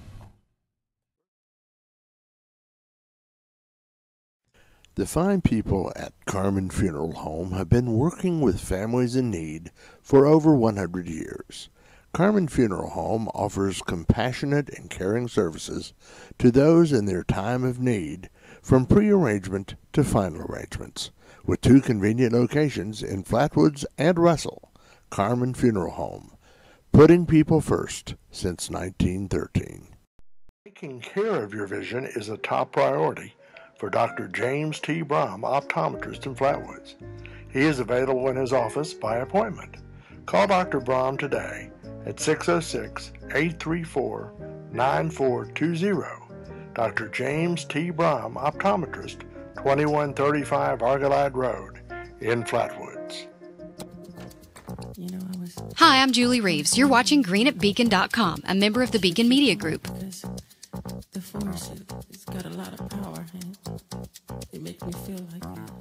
The fine people at Carmen Funeral Home have been working with families in need for over one hundred years. Carmen Funeral Home offers compassionate and caring services to those in their time of need, from pre-arrangement to final arrangements, with two convenient locations in Flatwoods and Russell. Carmen Funeral Home, putting people first since nineteen thirteen. Taking care of your vision is a top priority for Doctor James T. Brom, optometrist in Flatwoods. He is available in his office by appointment. Call Doctor Brom today at six oh six, eight three four, nine four two zero. Doctor James T. Brom, optometrist, twenty-one thirty-five Argylide Road in Flatwoods. You know, I was... Hi, I'm Julie Reeves. You're watching green at beacon dot com, a member of the Beacon Media Group. The force, it, it's got a lot of power, and it makes me feel like that.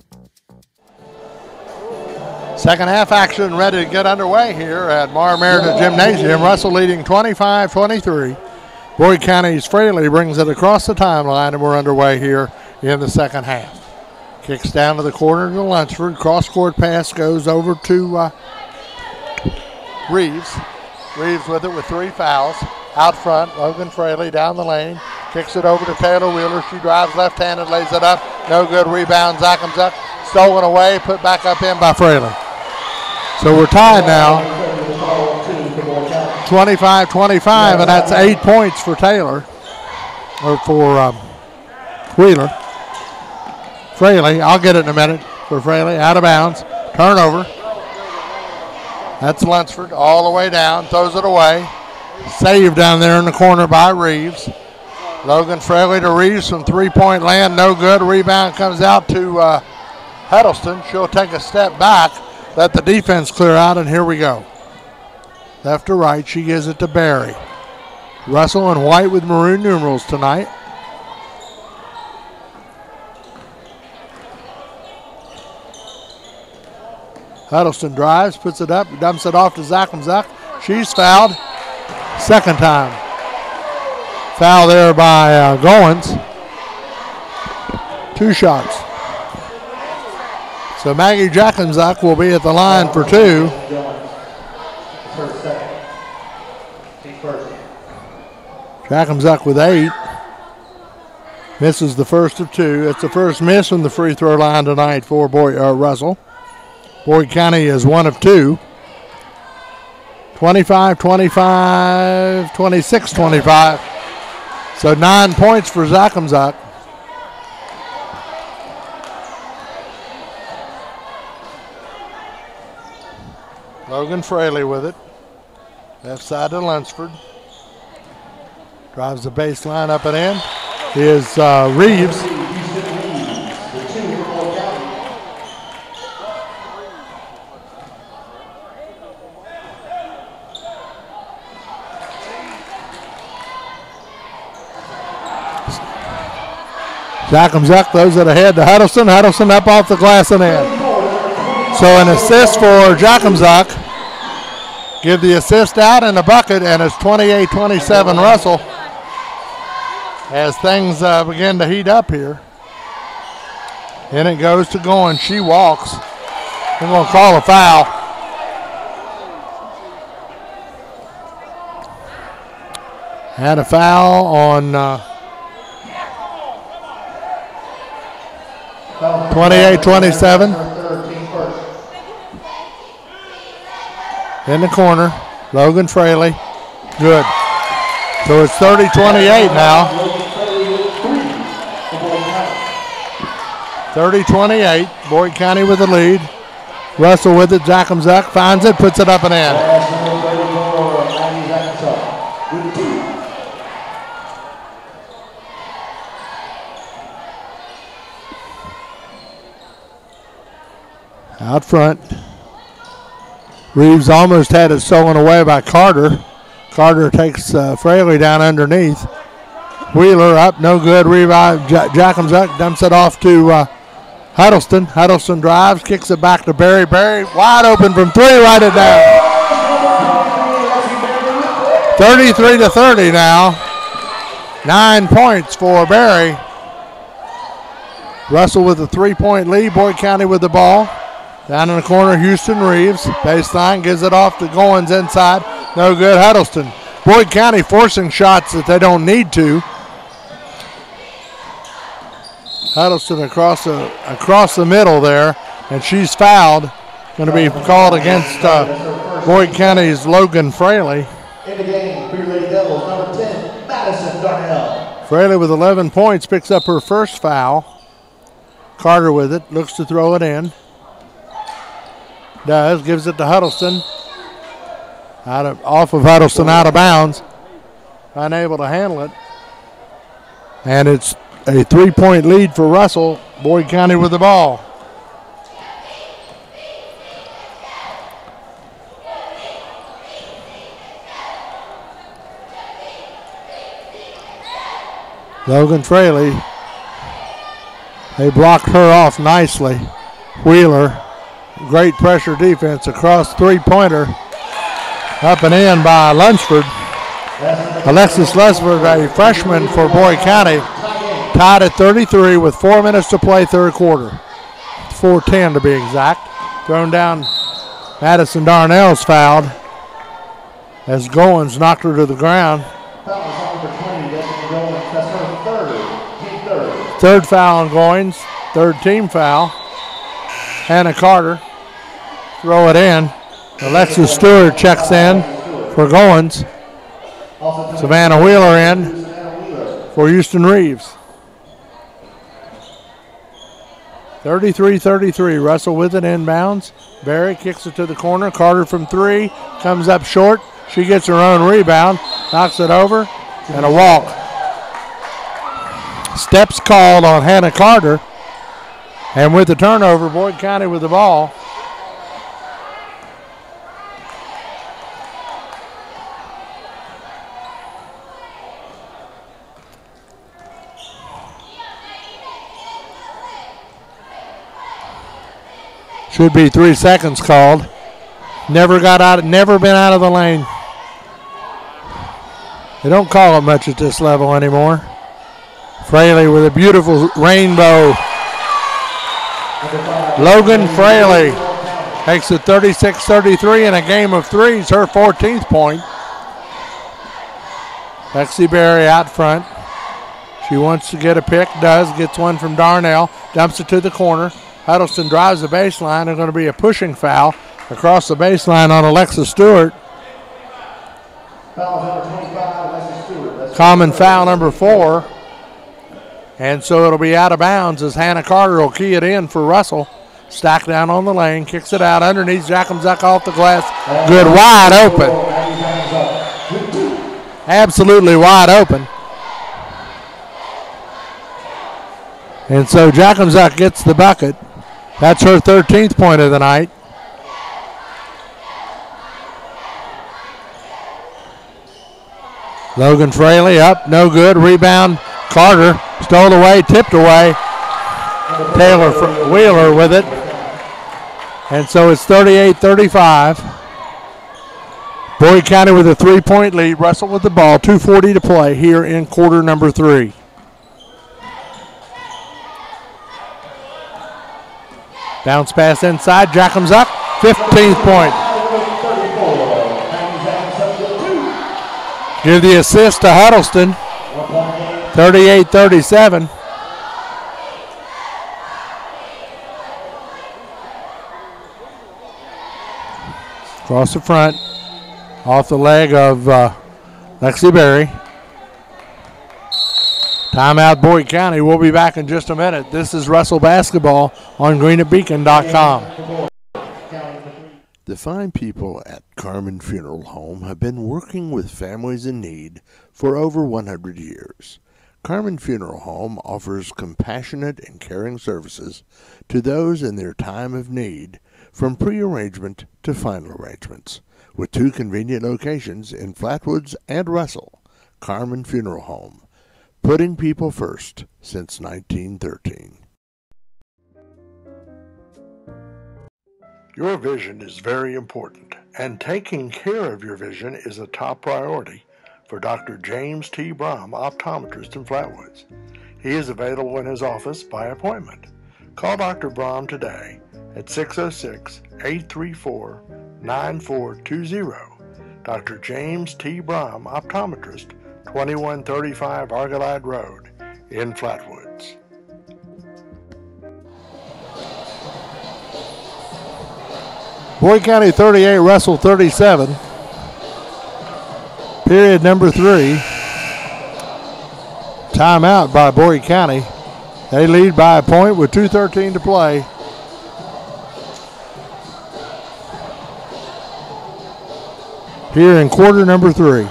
Second half action ready to get underway here at Mar Merida Gymnasium. Russell leading twenty-five twenty-three. Boyd County's Fraley brings it across the timeline, and we're underway here in the second half. Kicks down to the corner to Lunsford. Cross-court pass goes over to uh, Reeves. Reeves with it with three fouls. Out front, Logan Fraley down the lane. Kicks it over to Taylor Wheeler. She drives left-handed, lays it up. No good. Rebound, Zachamzuk. Stolen away, put back up in by Fraley. So we're tied now. twenty-five twenty-five, and that's eight points for Taylor, or for um, Wheeler. Fraley, I'll get it in a minute for Fraley. Out of bounds. Turnover. That's Lunsford all the way down. Throws it away. Saved down there in the corner by Reeves. Logan Fraley to Reeves from three-point land. No good. Rebound comes out to uh, Huddleston. She'll take a step back. Let the defense clear out, and here we go. Left to right, she gives it to Barry. Russell in white with maroon numerals tonight. Huddleston drives, puts it up, dumps it off to Zachamzuk. She's fouled. Second time. Foul there by uh, Goins. Two shots. So Maggie Zachamzuk will be at the line for two. Zachamzuk with eight. Misses the first of two. It's the first miss from the free throw line tonight for Boy, uh, Russell. Boyd County is one of two. twenty-five twenty-five, twenty-six twenty-five. So nine points for Zachamzuk. Logan Fraley with it. Left side to Lunsford. Drives the baseline up and in. Is uh, Reeves. Zachamzuk throws it ahead to Huddleston. Huddleston up off the glass and in. So an assist for Zachamzuk. Give the assist out in the bucket, and it's twenty-eight twenty-seven Russell as things uh, begin to heat up here. And it goes to going. She walks. We're going to call a foul. Had a foul on uh, twenty-eight twenty-seven. In the corner, Logan Fraley. Good. So it's thirty twenty-eight now. thirty twenty-eight. Boyd County with the lead. Russell with it. Zachamzuk finds it, puts it up and in. Out front. Reeves almost had it stolen away by Carter. Carter takes uh, Fraley down underneath. Wheeler up, no good. Revive. Zachamzuk dumps it off to uh, Huddleston. Huddleston drives, kicks it back to Barry. Barry wide open from three, write it down. thirty-three to thirty now. Nine points for Barry. Russell with a three-point lead. Boyd County with the ball. Down in the corner, Houston Reeves. Baseline, gives it off to Goins inside. No good, Huddleston. Boyd County forcing shots that they don't need to. Huddleston across the, across the middle there, and she's fouled. Going to be called against uh, Boyd County's Logan Fraley. In the game, Beer Lady Devils, number ten, Madison Darnell. Fraley with eleven points picks up her first foul. Carter with it, looks to throw it in. Does, gives it to Huddleston. Out of, off of Huddleston, out of bounds. Unable to handle it. And it's a three-point lead for Russell. Boyd County with the ball. Logan Fraley. They blocked her off nicely. Wheeler. Great pressure defense across three-pointer. Up and in by Lunsford. Alexis Lunsford, a freshman for Boyd County, tied at thirty-three with four minutes to play third quarter. four ten to be exact. Thrown down. Madison Darnell's fouled as Goins knocked her to the ground. Third foul on Goins. Third team foul. Hannah Carter. Throw it in. Alexis Stewart checks in for Goins. Savannah Wheeler in for Houston Reeves. thirty-three thirty-three. Russell with it inbounds. Barry kicks it to the corner. Carter from three. Comes up short. She gets her own rebound. Knocks it over. And a walk. Steps called on Hannah Carter. And with the turnover, Boyd County with the ball. Should be three seconds called. Never got out, never been out of the lane. They don't call it much at this level anymore. Fraley with a beautiful rainbow. Logan Fraley takes it thirty-six thirty-three in a game of threes, her fourteenth point. Lexi Berry out front. She wants to get a pick, does, gets one from Darnell, dumps it to the corner. Huddleston drives the baseline. There's going to be a pushing foul across the baseline on Alexa Stewart. Foul number twenty-five, Alexis Stewart. That's Common foul number four. And so it'll be out of bounds as Hannah Carter will key it in for Russell. Stacked down on the lane, kicks it out underneath. Jackamzuck off the glass. Good, wide open. Absolutely wide open. And so Jackamzuck gets the bucket. That's her thirteenth point of the night. Logan Fraley up, no good. Rebound, Carter stole away, tipped away. Taylor Wheeler with it. And so it's thirty-eight thirty-five. Boyd County with a three-point lead. Russell with the ball. two forty to play here in quarter number three. Bounce pass inside. Jackamzuck, fifteenth point. Give the assist to Huddleston. thirty-eight thirty-seven. Across the front, off the leg of uh, Lexi Berry. Timeout Boyd County. We'll be back in just a minute. This is Russell Basketball on green at beacon dot com. The fine people at Carmen Funeral Home have been working with families in need for over one hundred years. Carmen Funeral Home offers compassionate and caring services to those in their time of need, from pre-arrangement to final arrangements, with two convenient locations in Flatwoods and Russell. Carmen Funeral Home, putting people first since nineteen thirteen. Your vision is very important, and taking care of your vision is a top priority for Doctor James T. Brom, optometrist in Flatwoods. He is available in his office by appointment. Call Doctor Brom today at six oh six, eight three four, nine four two zero. Doctor James T. Brom, optometrist, twenty-one thirty-five Argylide Road in Flatwoods. Boyd County thirty-eight, Russell thirty-seven. Period number three. Timeout by Boyd County. They lead by a point with two thirteen to play. Here in quarter number three.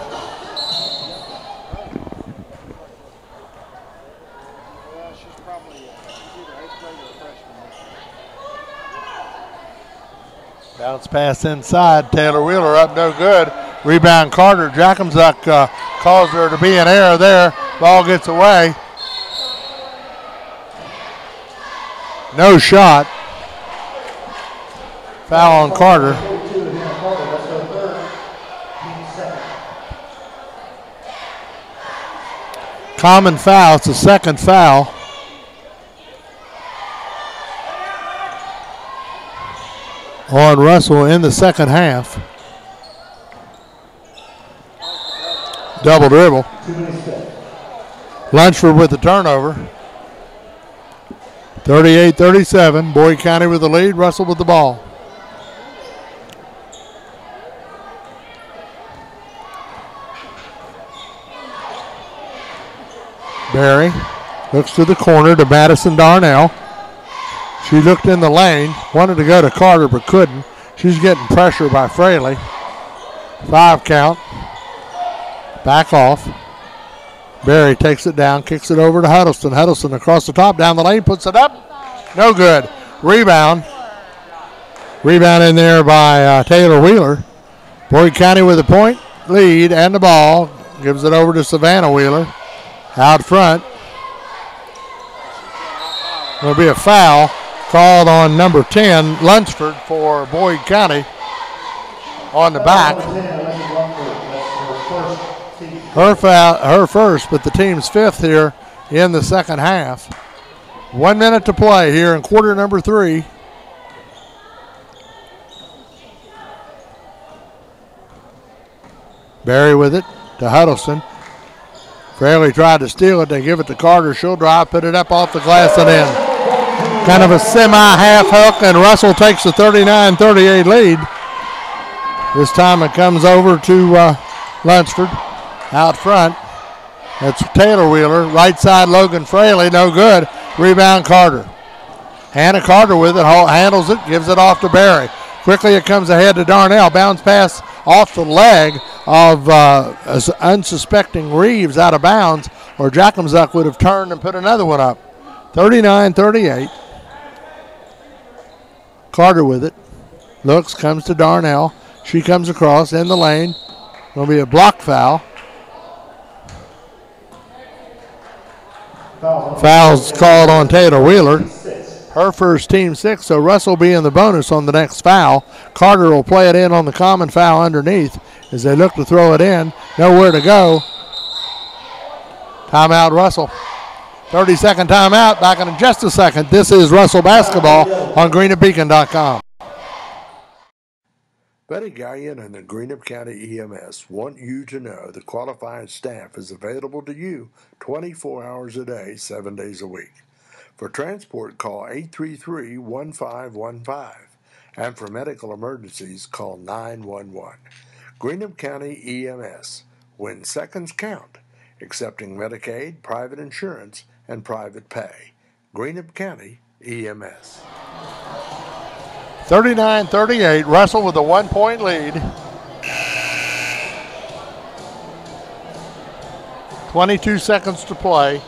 Bounce pass inside. Taylor Wheeler up, no good. Rebound Carter. Jackamzuck uh, caused there to be an error there. Ball gets away. No shot. Foul on Carter. Common foul. It's the second foul. On Russell in the second half. Double dribble. Lunsford with the turnover. thirty-eight thirty-seven. Boyd County with the lead. Russell with the ball. Berry looks to the corner to Madison Darnell. She looked in the lane, wanted to go to Carter but couldn't. She's getting pressure by Fraley. Five count. Back off. Berry takes it down, kicks it over to Huddleston. Huddleston across the top, down the lane, puts it up. No good. Rebound. Rebound in there by uh, Taylor Wheeler. Boyd County with a point lead and the ball. Gives it over to Savannah Wheeler. Out front. There'll be a foul called on number ten, Lunsford, for Boyd County on the back. Her foul, her first, but the team's fifth here in the second half. One minute to play here in quarter number three. Berry with it to Huddleston. Fraley tried to steal it. They give it to Carter. She'll drive, put it up off the glass and in. Kind of a semi-half hook, and Russell takes the thirty-nine thirty-eight lead. This time it comes over to uh, Lunsford out front. That's Taylor Wheeler. Right side, Logan Fraley. No good. Rebound, Carter. Hannah Carter with it. Handles it. Gives it off to Barry. Quickly it comes ahead to Darnell. Bounce pass off the leg of uh, unsuspecting Reeves out of bounds, or Jackamzuck would have turned and put another one up. thirty-nine thirty-eight. Carter with it. Looks, comes to Darnell. She comes across in the lane. Will be a block foul. Foul's called on Taylor Wheeler. Her first team six, so Russell will be in the bonus on the next foul. Carter will play it in on the common foul underneath as they look to throw it in. Nowhere to go. Timeout, Russell. thirty-second timeout. Back in just a second. This is Russell Basketball on greenup beacon dot com. Betty Gallion and the Greenup County E M S want you to know the qualified staff is available to you twenty-four hours a day, seven days a week. For transport, call eight three three, one five one five. And for medical emergencies, call nine one one. Greenup County E M S. When seconds count. Accepting Medicaid, private insurance, and private pay. Greenup County E M S. thirty-nine thirty-eight. Russell with a one-point lead. twenty-two seconds to play.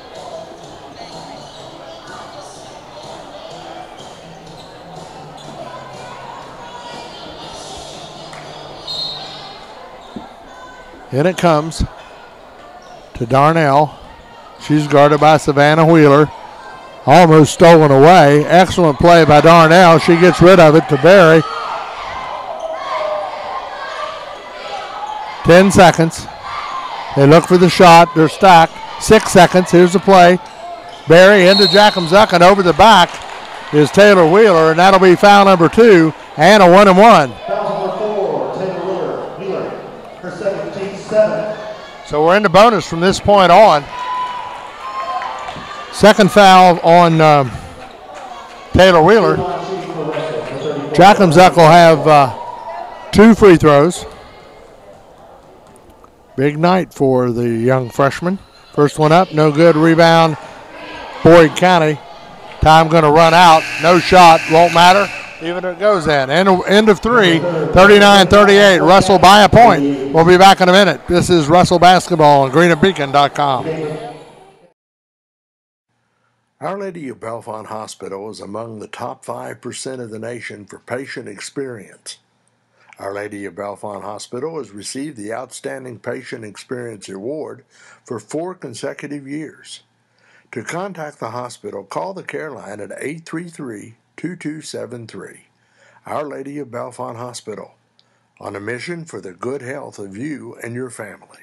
In it comes to Darnell. She's guarded by Savannah Wheeler. Almost stolen away. Excellent play by Darnell. She gets rid of it to Barry. Ten seconds. They look for the shot. They're stacked. Six seconds. Here's the play. Barry into Jackamzuck, and over the back is Taylor Wheeler, and that'll be foul number two and a one and one. Foul number four, Taylor Wheeler. Wheeler, her second, team seven. So we're in the bonus from this point on. Second foul on um, Taylor Wheeler. Jackamzuck will have uh, two free throws. Big night for the young freshman. First one up, no good. Rebound, Boyd County. Time going to run out. No shot, won't matter. Even if it goes in. End of, end of three, thirty-nine thirty-eight. Russell by a point. We'll be back in a minute. This is Russell Basketball on greenup beacon dot com. Our Lady of Bellefonte Hospital is among the top five percent of the nation for patient experience. Our Lady of Bellefonte Hospital has received the Outstanding Patient Experience Award for four consecutive years. To contact the hospital, call the care line at eight three three, two two seven three. Our Lady of Bellefonte Hospital, on a mission for the good health of you and your family.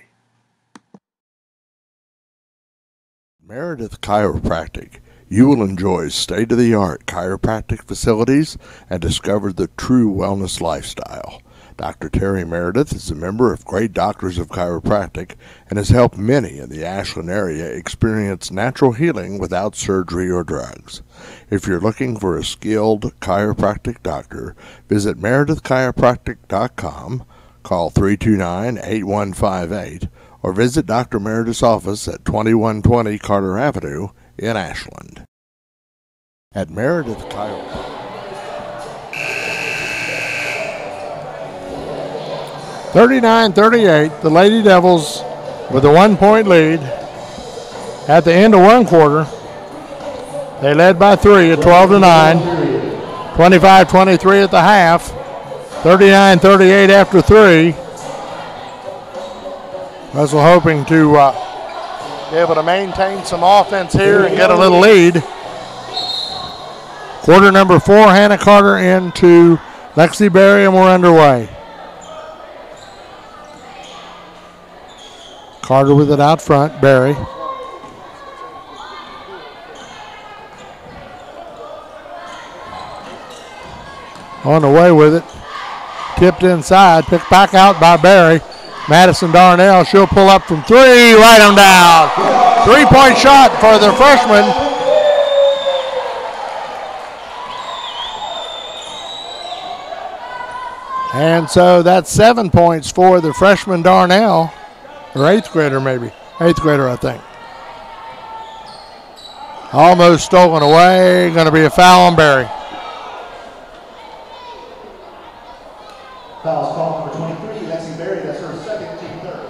Meredith Chiropractic. You will enjoy state-of-the-art chiropractic facilities and discover the true wellness lifestyle. Doctor Terry Meredith is a member of Great Doctors of Chiropractic and has helped many in the Ashland area experience natural healing without surgery or drugs. If you're looking for a skilled chiropractic doctor, visit meredith chiropractic dot com, call three two nine, eight one five eight, or visit Doctor Meredith's office at twenty-one twenty Carter Avenue in Ashland. At Meredith Chiropractic. thirty-nine thirty-eight, the Lady Devils with a one-point lead. At the end of one quarter, they led by three at twelve to nine. twenty-five twenty-three at the half. thirty-nine thirty-eight after three. Russell hoping to uh, be able to maintain some offense here and get a little lead. Quarter number four, Hannah Carter into Lexi Berry, and we're underway. Carter with it out front, Berry. On the way with it. Tipped inside, picked back out by Berry. Madison Darnell, she'll pull up from three, right on down. Three-point shot for the freshman. And so that's seven points for the freshman Darnell, or eighth grader maybe, eighth grader I think. Almost stolen away, going to be a foul on Berry. Foul's called number twenty-three, Lexi Berry, that's her second, team third.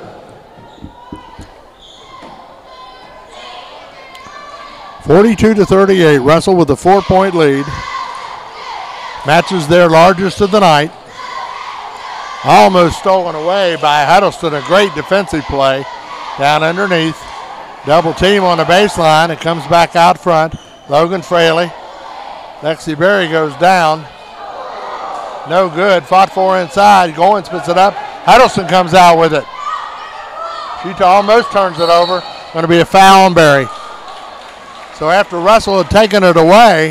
forty-two to thirty-eight, Russell with a four-point lead. Matches their largest of the night. Almost stolen away by Huddleston, a great defensive play down underneath. Double team on the baseline. It comes back out front. Logan Fraley. Lexi Berry goes down. No good. Fought for inside. Goins puts it up. Huddleston comes out with it. She almost turns it over. Going to be a foul on Berry. So after Russell had taken it away,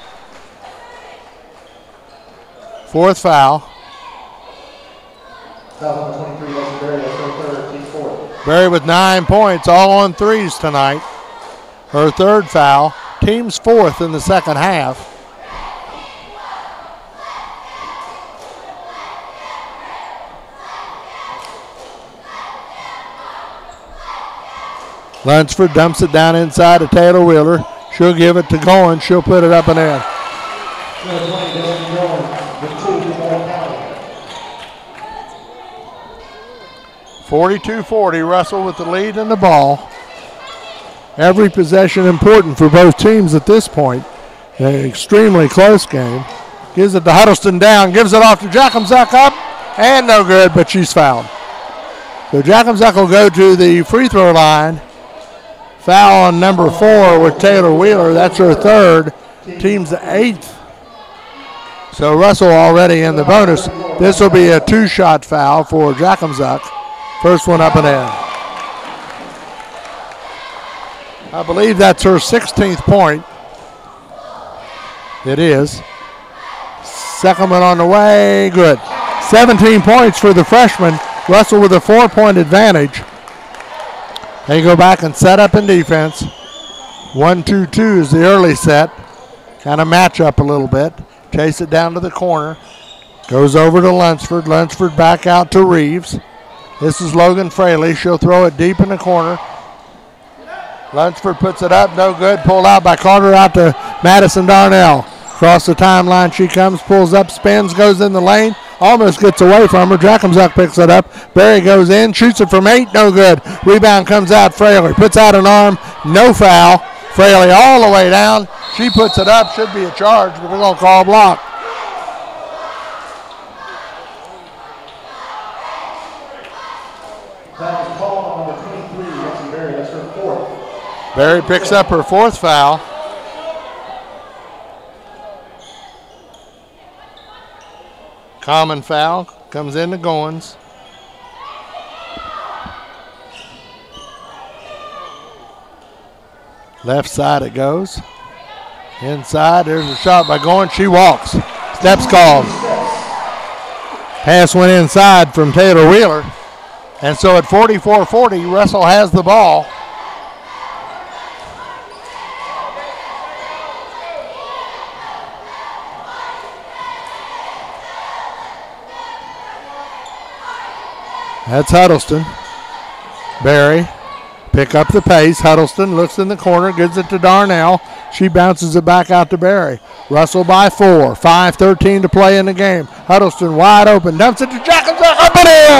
fourth foul. Foul number twenty-three, Lexi Berry, that's her third, team fourth. Berry with nine points, all on threes tonight. Her third foul. Team's fourth in the second half. Lunsford dumps it down inside to Taylor Wheeler. She'll give it to Goins. She'll put it up and in. forty-two forty, Russell with the lead in the ball. Every possession important for both teams at this point. An extremely close game. Gives it to Huddleston down, gives it off to Jackamzuck up, and no good, but she's fouled. So Jackamzuck will go to the free throw line. Foul on number four with Taylor Wheeler. That's her third. Team's eighth. So Russell already in the bonus. This will be a two-shot foul for Jackamzuck. First one up and in. I believe that's her sixteenth point. It is. Second one on the way, good. seventeen points for the freshman. Russell with a four-point advantage. They go back and set up in defense. one two two is the early set. Kind of match up a little bit. Chase it down to the corner. Goes over to Lunsford. Lunsford back out to Reeves. This is Logan Fraley. She'll throw it deep in the corner. Lunsford puts it up, no good. Pulled out by Carter out to Madison Darnell. Across the timeline she comes, pulls up, spins, goes in the lane. Almost gets away from her. Jackamzuck picks it up. Berry goes in, shoots it from eight, no good. Rebound comes out, Fraley puts out an arm, no foul. Fraley all the way down. She puts it up, should be a charge, but we're going to call a block. That was called on number twenty-three, Lexi Berry. That's her fourth. Berry picks up her fourth foul. Common foul comes into Goins. Left side it goes. Inside, there's a shot by Goins. She walks. Steps called. Pass went inside from Taylor Wheeler. And so at forty-four forty, Russell has the ball. That's Huddleston. Berry, pick up the pace. Huddleston looks in the corner, gives it to Darnell. She bounces it back out to Berry. Russell by four. five thirteen to play in the game. Huddleston wide open. Dumps it to Jackamzuck. Up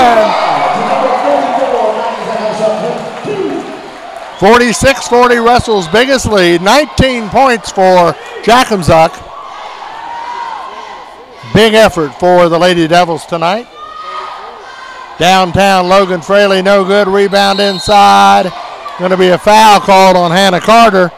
and in! forty-six forty, Russell's biggest lead. nineteen points for Jackamzuck. Big effort for the Lady Devils tonight. Downtown, Logan Fraley, no good. Rebound inside. Going to be a foul called on Hannah Carter.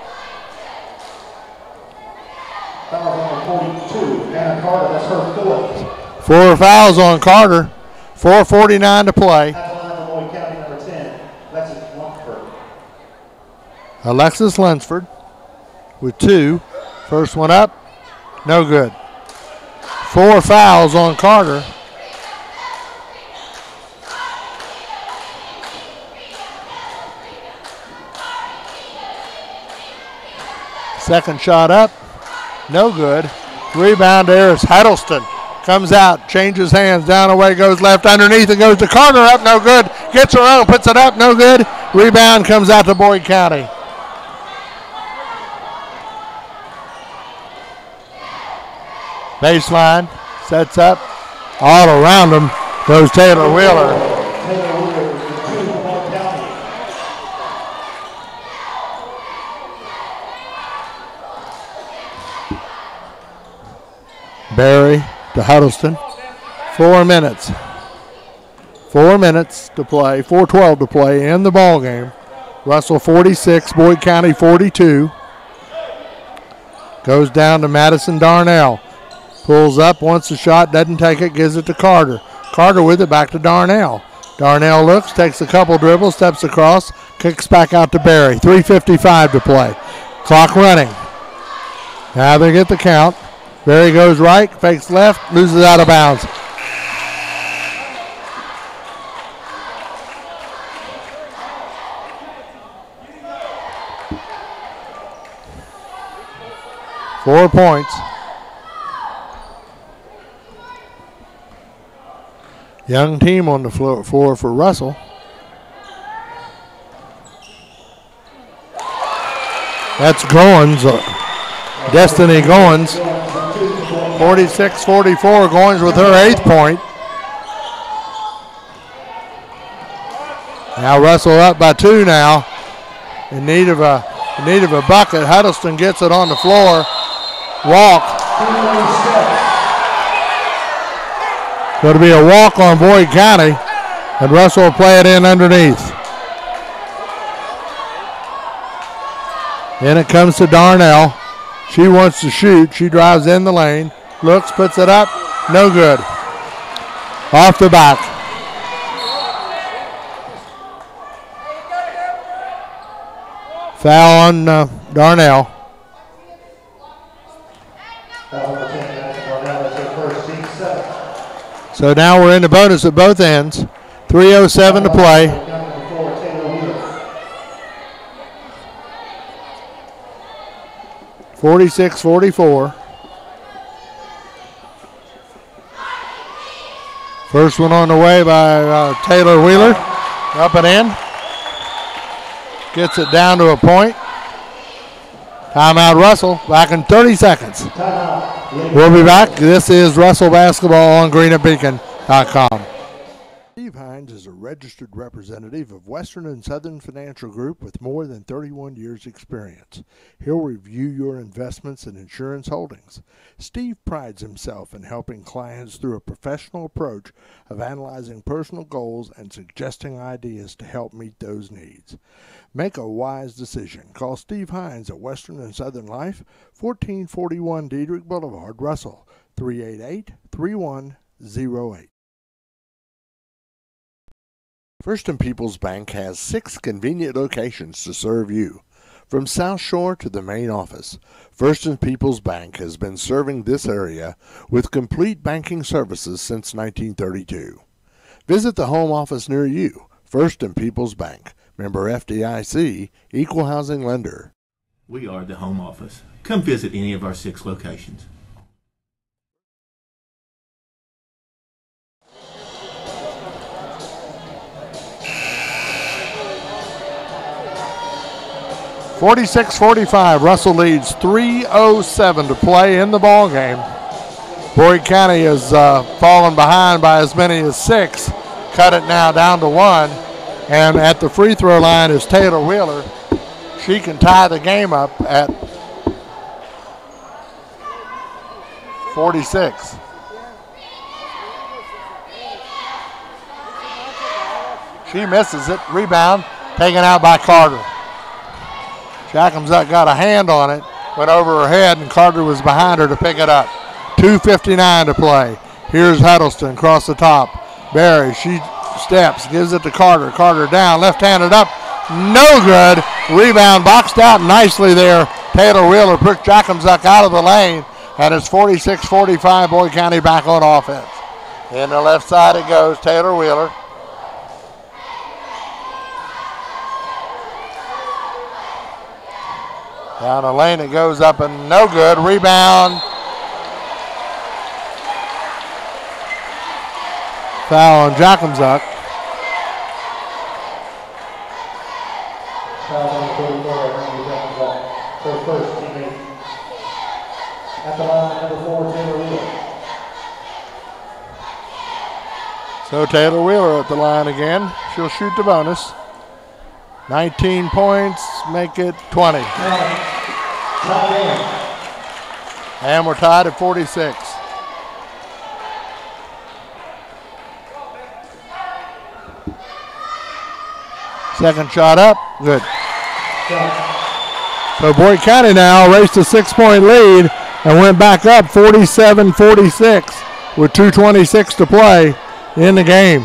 Foul number forty-two, Hannah Carter, that's her fourth. Four fouls on Carter. four forty-nine to play. That's the line for Lloyd County, number ten, Alexis Lunsford. Alexis Lunsford with two. First one up, no good. Four fouls on Carter. Second shot up, no good. Rebound there is Huddleston. Comes out, changes hands, down away, goes left, underneath, and goes to Carter, up, no good. Gets her own, puts it up, no good. Rebound comes out to Boyd County. Baseline, sets up, all around him goes Taylor Wheeler. Barry to Huddleston. Four minutes. Four minutes to play, four twelve to play in the ball game. Russell forty-six, Boyd County forty-two. Goes down to Madison Darnell. Pulls up, wants the shot, doesn't take it, gives it to Carter. Carter with it, back to Darnell. Darnell looks, takes a couple dribbles, steps across, kicks back out to Barry. three fifty-five to play. Clock running. Now they get the count. Barry goes right, fakes left, loses out of bounds. Four points. Young team on the floor, floor for Russell. That's Goins, uh, Destiny Goins. forty-six forty-four, Goins with her eighth point. Now Russell up by two now. In need of a in need of a bucket. Huddleston gets it on the floor. Walk. Going to be a walk on Boyd County, and Russell will play it in underneath. Then it comes to Darnell. She wants to shoot. She drives in the lane, looks, puts it up, no good. Off the back. Foul on uh, Darnell. So now we're in the bonus at both ends. three oh seven to play. forty-six forty-four. First one on the way by uh, Taylor Wheeler. Up and in. Gets it down to a point. Timeout Russell. Back in thirty seconds. We'll be back. This is Russell Basketball on green at beacon dot com. Steve Hines is a registered representative of Western and Southern Financial Group with more than thirty-one years experience. He'll review your investments and insurance holdings. Steve prides himself in helping clients through a professional approach of analyzing personal goals and suggesting ideas to help meet those needs. Make a wise decision. Call Steve Hines at Western and Southern Life, fourteen forty-one Diedrich Boulevard, Russell, three eight eight, three one zero eight. First and Peoples Bank has six convenient locations to serve you. From South Shore to the main office, First and Peoples Bank has been serving this area with complete banking services since nineteen thirty-two. Visit the home office near you. First and Peoples Bank, member F D I C, equal housing lender. We are the home office. Come visit any of our six locations. forty-six forty-five, Russell leads, three oh seven to play in the ball game. Boyd County has uh, fallen behind by as many as six. Cut it now down to one. And at the free throw line is Taylor Wheeler. She can tie the game up at forty-six. She misses it. Rebound taken out by Carter. Jackam's got a hand on it, went over her head, and Carter was behind her to pick it up. two fifty-nine to play. Here's Huddleston across the top. Barry, she steps, gives it to Carter. Carter down, left-handed up, no good. Rebound boxed out nicely there. Taylor Wheeler pushed Jackamzuck out of the lane, and it's forty-six forty-five, Boyd County back on offense. In the left side it goes, Taylor Wheeler. Down the lane it goes up and no good. Rebound. Foul on Jackamzuck. Foul on the thirty-four, Randy Jackamzuck. For first teammate. At the line, number four, Taylor Wheeler. So Taylor Wheeler at the line again. She'll shoot the bonus. nineteen points, make it twenty. And we're tied at forty-six. Second shot up, good. So Boyd County now raced a six-point lead and went back up forty-seven forty-six with two twenty-six to play in the game.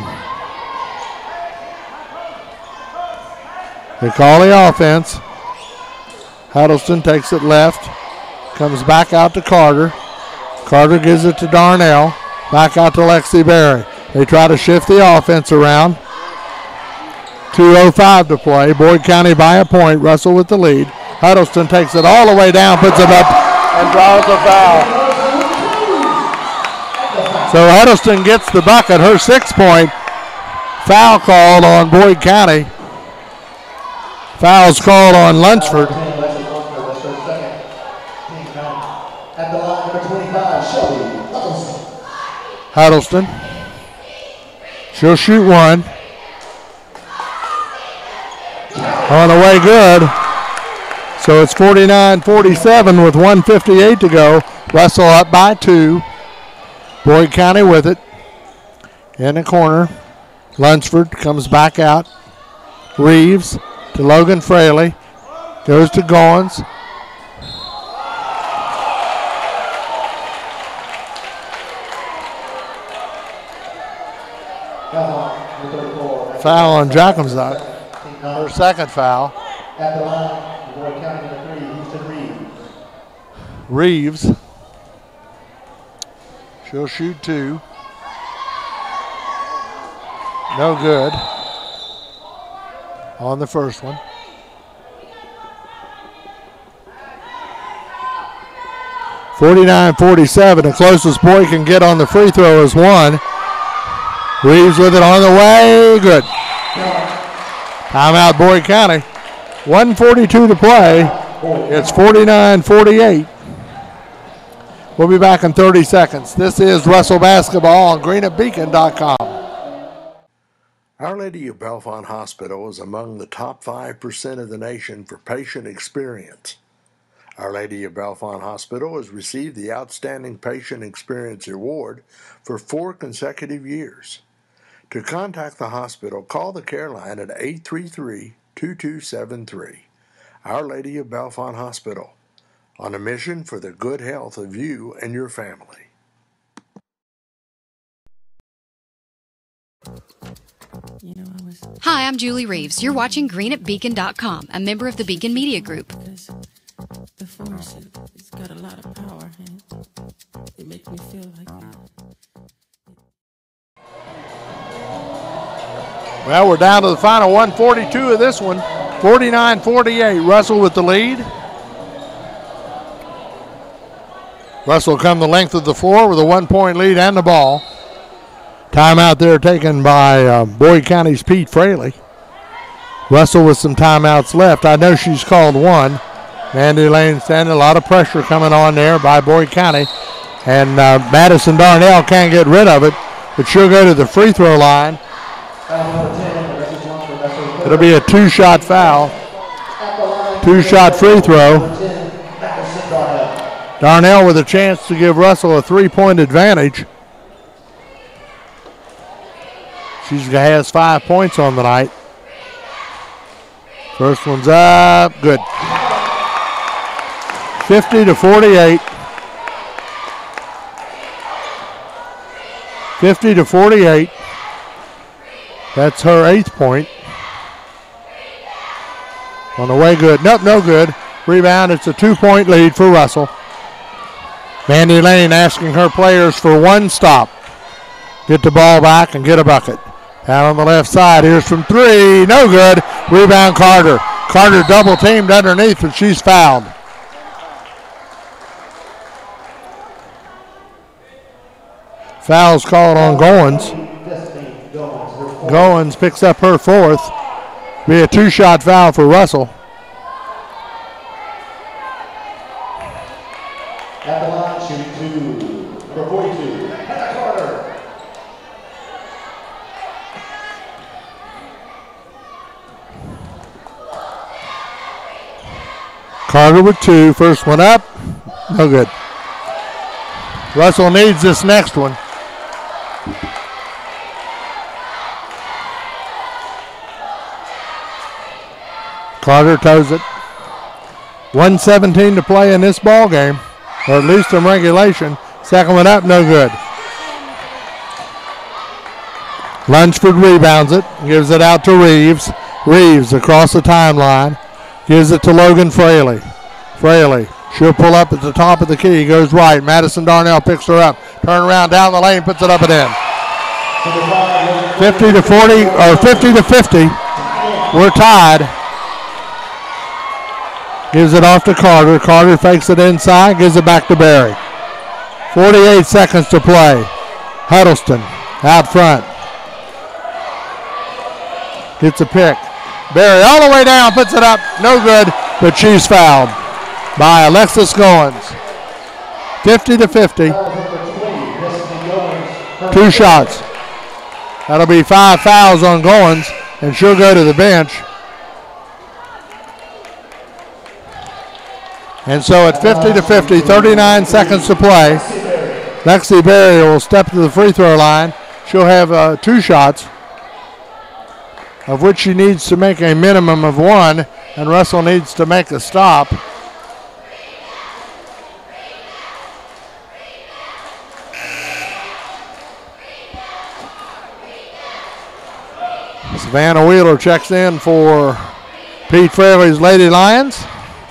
They call the offense. Huddleston takes it left, comes back out to Carter. Carter gives it to Darnell, back out to Lexi Berry. They try to shift the offense around. two oh five to play. Boyd County by a point. Russell with the lead. Huddleston takes it all the way down, puts it up, and draws a foul. So Huddleston gets the bucket, her six-point. Foul called on Boyd County. Foul's called on Lunsford. Huddleston. She'll shoot one. On the way, good. So it's forty-nine forty-seven with one fifty-eight to go. Russell up by two. Boyd County with it. In the corner. Lunsford comes back out. Reeves to Logan Fraley. Goes to Goins. Foul on Jackamzuck. Her second foul. At the line, Boyd County number three, Houston Reeves. Reeves. She'll shoot two. No good. On the first one. forty-nine forty-seven. The closest Boyd can get on the free throw is one. Reeves with it on the way. Good. Timeout Boyd County. one forty-two to play. It's forty-nine forty-eight. We'll be back in thirty seconds. This is Russell Basketball on green at beacon dot com. Our Lady of Bellefonte Hospital is among the top five percent of the nation for patient experience. Our Lady of Bellefonte Hospital has received the Outstanding Patient Experience Award for four consecutive years. To contact the hospital, call the care line at eight three three, two two seven three. Our Lady of Bellefonte Hospital, on a mission for the good health of you and your family. You know, I was Hi, I'm Julie Reeves. You're watching green at beacon dot com, a member of the Beacon Media Group. because the force, it, it's got a lot of power, and it makes me feel like that. Well, we're down to the final one forty-two of this one. forty-nine forty-eight. Russell with the lead. Russell come the length of the floor with a one-point lead and the ball. Timeout there taken by uh, Boyd County's Pete Fraley. Russell with some timeouts left. I know she's called one. Mandy Lane standing, a lot of pressure coming on there by Boyd County. And uh, Madison Darnell can't get rid of it, but she'll go to the free throw line. It'll be a two-shot foul. Two-shot free throw. Darnell with a chance to give Russell a three-point advantage. She has five points on the night. First one's up, good. fifty to forty-eight. fifty to forty-eight. That's her eighth point. On the way, good. Nope, no good. Rebound, it's a two-point lead for Russell. Mandy Lane asking her players for one stop. Get the ball back and get a bucket. Down on the left side, here's from three, no good. Rebound Carter. Carter double teamed underneath, but she's fouled. Foul's called on Goins. Goins picks up her fourth. Be a two-shot foul for Russell. At the line, shooting two, number forty-two, Hannah Carter. Carter with two. First one up. No good. Russell needs this next one. Carter toes it. one seventeen to play in this ball game, or at least in regulation. Second one up, no good. Lunsford rebounds it, gives it out to Reeves. Reeves across the timeline, gives it to Logan Fraley. Fraley, she'll pull up at the top of the key, goes right. Madison Darnell picks her up, turn around down the lane, puts it up and in. fifty to forty, or fifty to fifty. We're tied. Gives it off to Carter. Carter fakes it inside, gives it back to Berry. forty-eight seconds to play. Huddleston out front. Gets a pick. Berry all the way down, puts it up. No good, but she's fouled by Alexis Goins. fifty to fifty. Two shots. That'll be five fouls on Goins, and she'll go to the bench. And so at fifty to fifty, thirty-nine seconds to play, Lexi Berry will step to the free throw line. She'll have uh, two shots, of which she needs to make a minimum of one, and Russell needs to make a stop. Savannah Wheeler checks in for Pete Fraley's Lady Lions.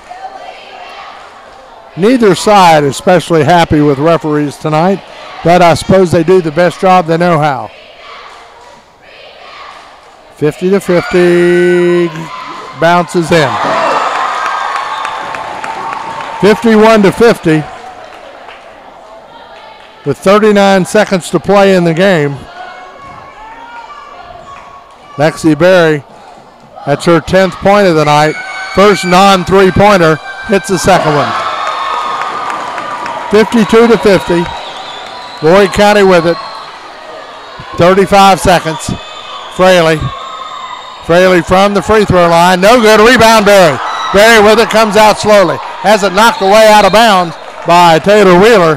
Neither side is especially happy with referees tonight, but I suppose they do the best job they know how. fifty to fifty, bounces in. fifty-one to fifty, with thirty-nine seconds to play in the game. Lexi Berry, that's her tenth point of the night. First non-three-pointer, hits the second one. fifty-two to fifty. Lloyd County with it. thirty-five seconds. Fraley. Fraley from the free throw line. No good. Rebound Berry. Berry with it, comes out slowly. Has it knocked away out of bounds by Taylor Wheeler.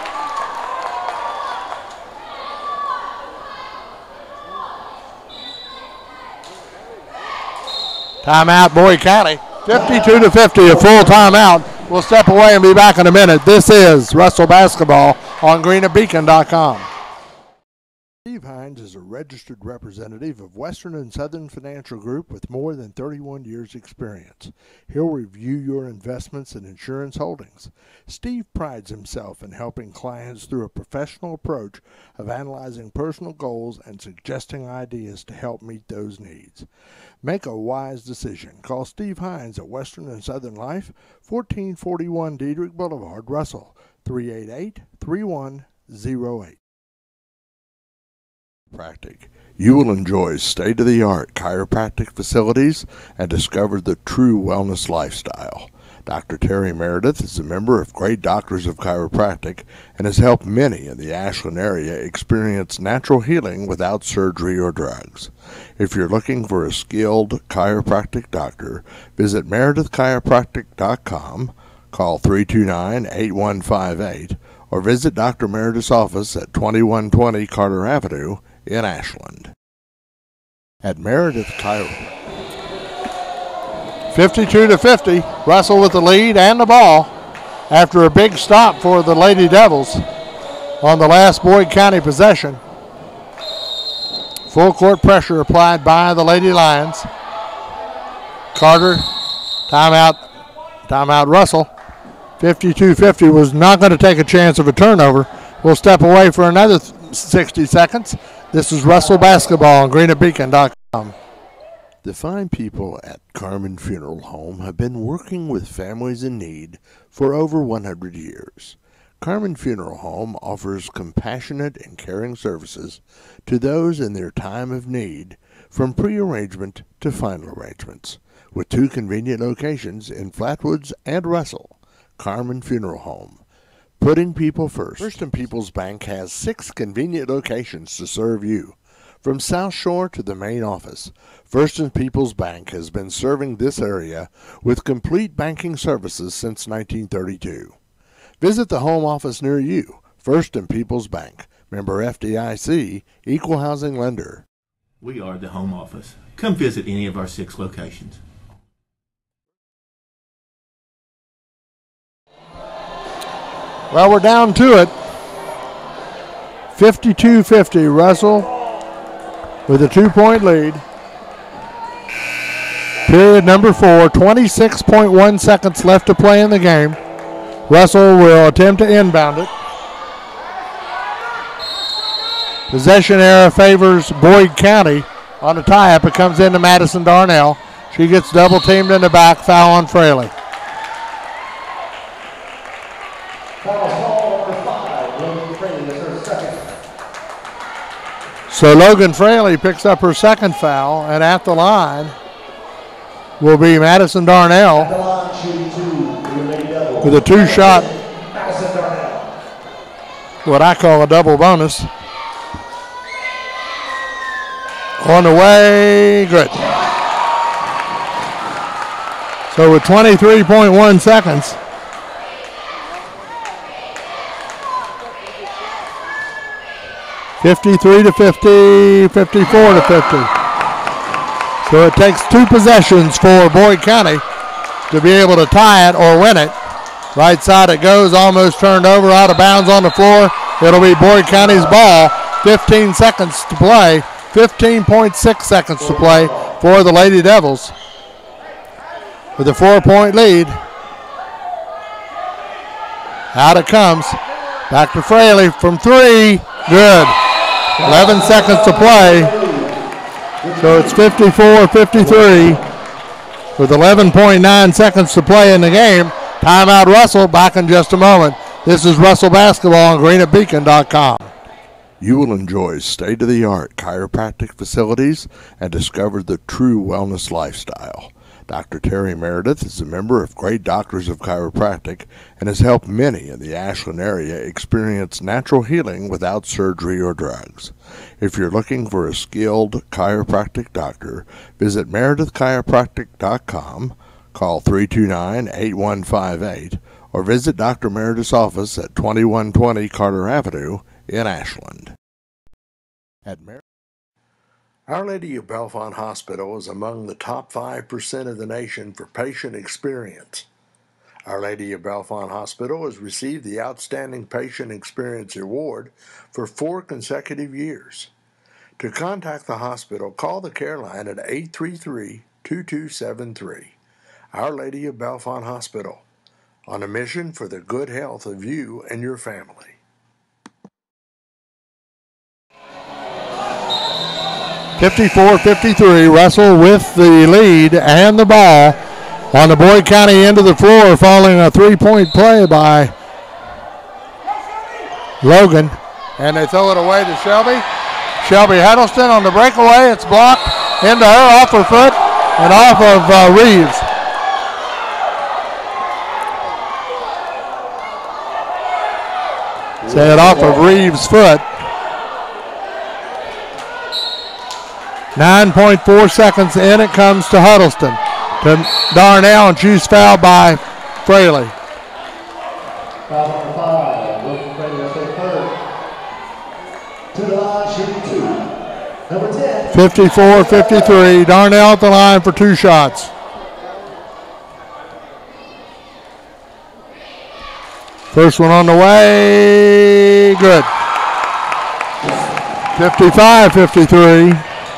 Timeout, Boyd County. fifty-two to fifty, a full timeout. We'll step away and be back in a minute. This is Russell Basketball on green at beacon dot com. Steve Hines is a registered representative of Western and Southern Financial Group with more than thirty-one years experience. He'll review your investments and insurance holdings. Steve prides himself in helping clients through a professional approach of analyzing personal goals and suggesting ideas to help meet those needs. Make a wise decision. Call Steve Hines at Western and Southern Life, fourteen forty-one Diedrich Boulevard, Russell, three eight eight, three one zero eight. Chiropractic. You will enjoy state-of-the-art chiropractic facilities and discover the true wellness lifestyle. Doctor Terry Meredith is a member of Great Doctors of Chiropractic and has helped many in the Ashland area experience natural healing without surgery or drugs. If you're looking for a skilled chiropractic doctor, visit meredith chiropractic dot com, call three two nine, eight one five eight, or visit Doctor Meredith's office at twenty-one twenty Carter Avenue in Ashland. At Meredith Chiropractic. fifty-two to fifty, Russell with the lead and the ball after a big stop for the Lady Devils on the last Boyd County possession. Full court pressure applied by the Lady Lions. Carter, timeout, timeout Russell. fifty-two fifty was not going to take a chance of a turnover. We'll step away for another sixty seconds. This is Russell Basketball on green at beacon dot com. The fine people at Carmen Funeral Home have been working with families in need for over one hundred years. Carmen Funeral Home offers compassionate and caring services to those in their time of need, from pre-arrangement to final arrangements, with two convenient locations in Flatwoods and Russell. Carmen Funeral Home, putting people first. First and Peoples Bank has six convenient locations to serve you. From South Shore to the main office, First and Peoples Bank has been serving this area with complete banking services since nineteen thirty-two. Visit the home office near you. First and Peoples Bank, member F D I C, equal housing lender. We are the home office. Come visit any of our six locations. Well, we're down to it. fifty-two fifty, Russell with a two-point lead. Period number four, twenty-six point one seconds left to play in the game. Russell will attempt to inbound it. Possession error favors Boyd County. On the tie-up, it comes into Madison Darnell. She gets double-teamed in the back, foul on Fraley. So Logan Fraley picks up her second foul, and at the line will be Madison Darnell with a two-shot, what I call a double bonus. On the way, good. So with twenty-three point one seconds, fifty-three to fifty, fifty-four to fifty. So it takes two possessions for Boyd County to be able to tie it or win it. Right side it goes, almost turned over, out of bounds on the floor. It'll be Boyd County's ball. fifteen seconds to play, fifteen point six seconds to play for the Lady Devils with a four-point lead. Out it comes. Back to Fraley from three. Good. eleven seconds to play. So it's fifty-four fifty-three with eleven point nine seconds to play in the game. Timeout Russell, back in just a moment. This is Russell Basketball on green at beacon dot com. You will enjoy state-of-the-art chiropractic facilities and discover the true wellness lifestyle. Doctor Terry Meredith is a member of Great Doctors of Chiropractic and has helped many in the Ashland area experience natural healing without surgery or drugs. If you're looking for a skilled chiropractic doctor, visit meredith chiropractic dot com, call three two nine, eight one five eight, or visit Doctor Meredith's office at twenty-one twenty Carter Avenue in Ashland. At Mer- Our Lady of Bellefonte Hospital is among the top five percent of the nation for patient experience. Our Lady of Bellefonte Hospital has received the Outstanding Patient Experience Award for four consecutive years. To contact the hospital, call the care line at eight three three, two two seven three. Our Lady of Bellefonte Hospital, on a mission for the good health of you and your family. fifty-four fifty-three, Russell with the lead and the ball on the Boyd County end of the floor, following a three-point play by Logan. And they throw it away to Shelby. Shelby Huddleston on the breakaway. It's blocked into her, off her foot, and off of uh, Reeves. Say it off of Reeves' foot. nine point four seconds in, it comes to Huddleston. To Darnell, and she's fouled by Fraley. Foul number five, Wilson Fraley, that's their third. To the line, shooting two. Number ten. fifty-four fifty-three, Darnell at the line for two shots. First one on the way, good. fifty-five fifty-three.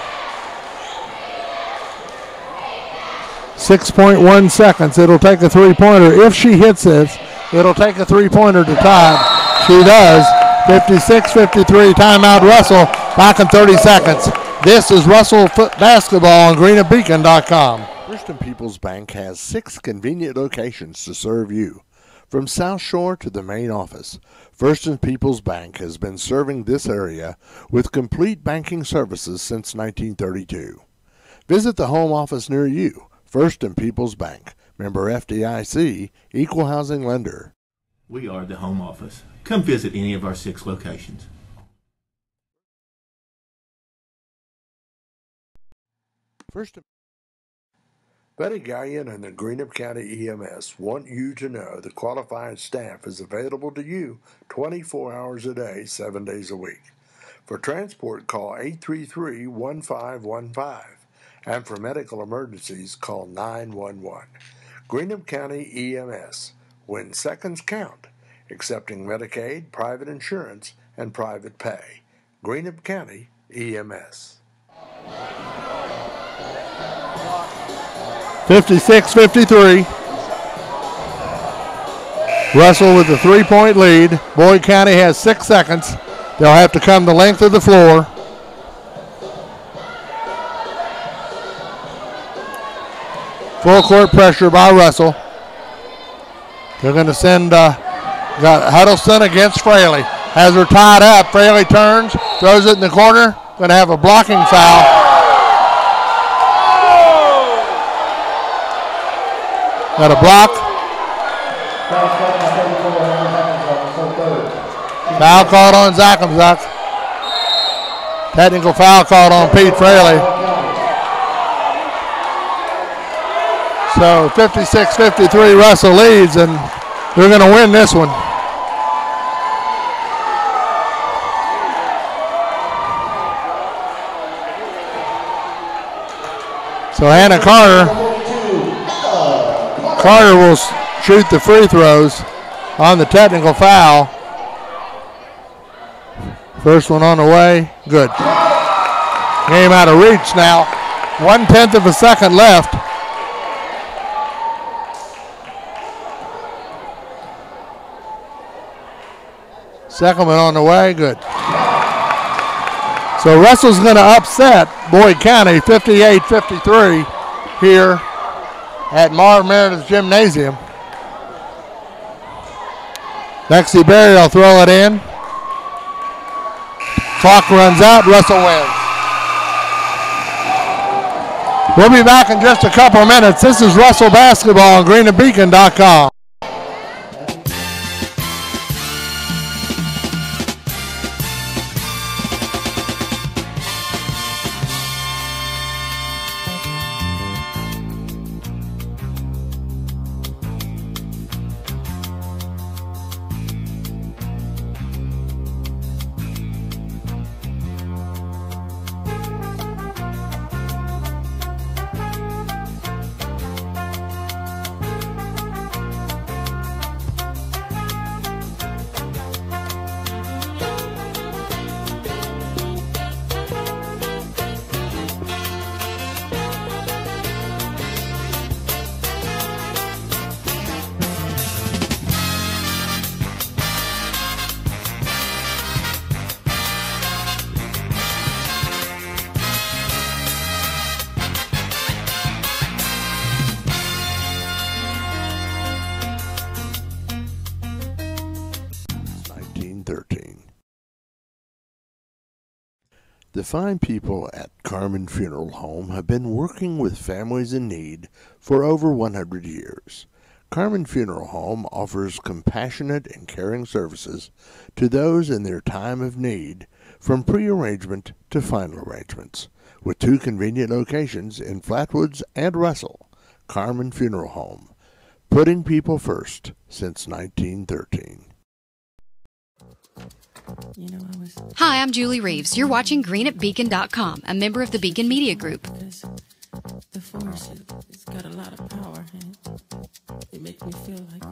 six point one seconds. It'll take a three-pointer. If she hits this, it'll take a three-pointer to tie. She does. fifty-six fifty-three, timeout Russell. Back in thirty seconds. This is Russell Foot Basketball on green at beacon dot com. First and Peoples Bank has six convenient locations to serve you. From South Shore to the main office, First and Peoples Bank has been serving this area with complete banking services since nineteen thirty-two. Visit the home office near you. First and Peoples Bank, member F D I C, equal housing lender. We are the home office. Come visit any of our six locations. First, Betty Gallion and the Greenup County E M S want you to know the qualified staff is available to you twenty-four hours a day, seven days a week. For transport, call eight three three, one five one five, and for medical emergencies, call nine one one. Greenup County E M S, when seconds count, accepting Medicaid, private insurance, and private pay. Greenup County E M S. fifty-six fifty-three. Russell with the three-point lead. Boyd County has six seconds. They'll have to come the length of the floor. Full court pressure by Russell. They're going to send uh, got Huddleston against Fraley. Has her tied up. Fraley turns, throws it in the corner. Going to have a blocking foul. Got a block. Foul called on Zachamzuk. Technical foul called on Pete Fraley. So fifty-six fifty-three, Russell leads, and they're going to win this one. So Hannah Carter. Carter will shoot the free throws on the technical foul. First one on the way, good. Game out of reach now. One tenth of a second left. Second one on the way, good. So Russell's going to upset Boyd County fifty-eight fifty-three here at Marv Meredith Gymnasium. Lexi Berry will throw it in. Clock runs out, Russell wins. We'll be back in just a couple of minutes. This is Russell Basketball on green and beacon dot com. The fine people at Carmen Funeral Home have been working with families in need for over one hundred years. Carmen Funeral Home offers compassionate and caring services to those in their time of need, from pre-arrangement to final arrangements, with two convenient locations in Flatwoods and Russell. Carmen Funeral Home, putting people first since nineteen thirteen. You know, I was Hi, I'm Julie Reeves. You're watching green at beacon dot com, a member of the Beacon Media Group. because the force, it, it's got a lot of power, and it makes me feel like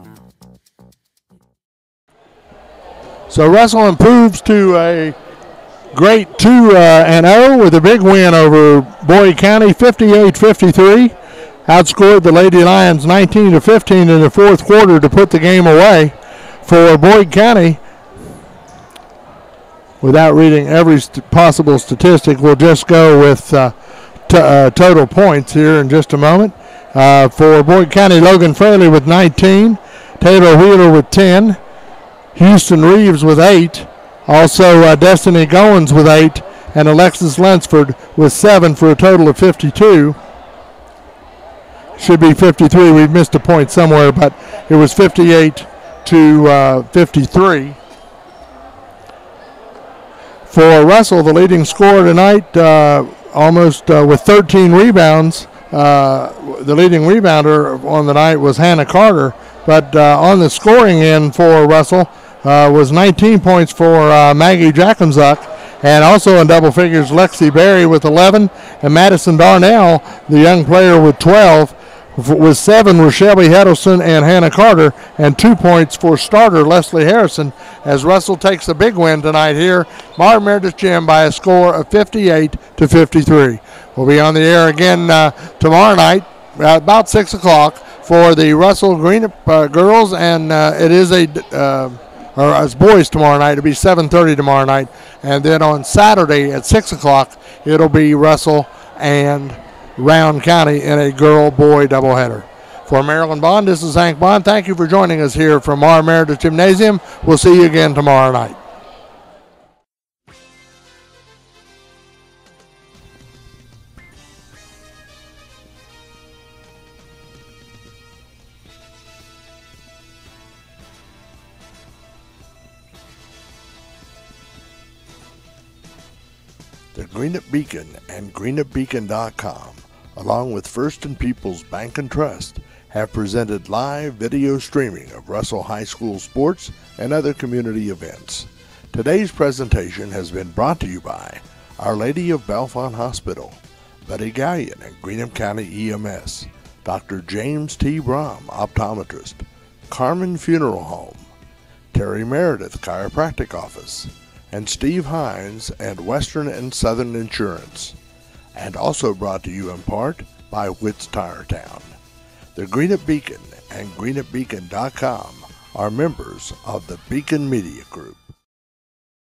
So Russell improves to a great two and oh with a big win over Boyd County, fifty-eight fifty-three. Outscored the Lady Lions nineteen to fifteen in the fourth quarter to put the game away for Boyd County. Without reading every st- possible statistic, we'll just go with uh, t- uh, total points here in just a moment. Uh, for Boyd County, Logan Fraley with nineteen. Taylor Wheeler with ten. Houston Reeves with eight. Also uh, Destiny Goins with eight. And Alexis Lunsford with seven for a total of fifty-two. Should be fifty-three. We've missed a point somewhere, but it was fifty-eight to uh, fifty-three. For Russell, the leading scorer tonight, uh, almost uh, with thirteen rebounds. Uh, the leading rebounder on the night was Hannah Carter, but uh, on the scoring end for Russell uh, was nineteen points for uh, Maggie Jackenzuck, and also in double figures Lexi Berry with eleven, and Madison Darnell, the young player, with twelve. With seven were Shelby Heddleson and Hannah Carter, and two points for starter Leslie Harrison, as Russell takes a big win tonight here, Martin Meredith Gym, by a score of fifty-eight to fifty-three. We'll be on the air again uh, tomorrow night at about six o'clock for the Russell Greenup uh, girls, and uh, it is a, uh, or as boys tomorrow night, it'll be seven thirty tomorrow night, and then on Saturday at six o'clock, it'll be Russell and Round County in a girl-boy doubleheader. For Marilyn Bond, this is Hank Bond. Thank you for joining us here from our Meredith Gymnasium. We'll see you again tomorrow night. The Greenup Beacon and greenup beacon dot com, along with First and People's Bank and Trust, have presented live video streaming of Russell High School sports and other community events. Today's presentation has been brought to you by Our Lady of Bellefonte Hospital, Buddy Gallion and Greenup County E M S, Doctor James T. Brom, optometrist, Carmen Funeral Home, Terry Meredith Chiropractic Office, and Steve Hines and Western and Southern Insurance, and also brought to you in part by Witt's Tire Town. The Greenup Beacon and greenup beacon dot com are members of the Beacon Media Group.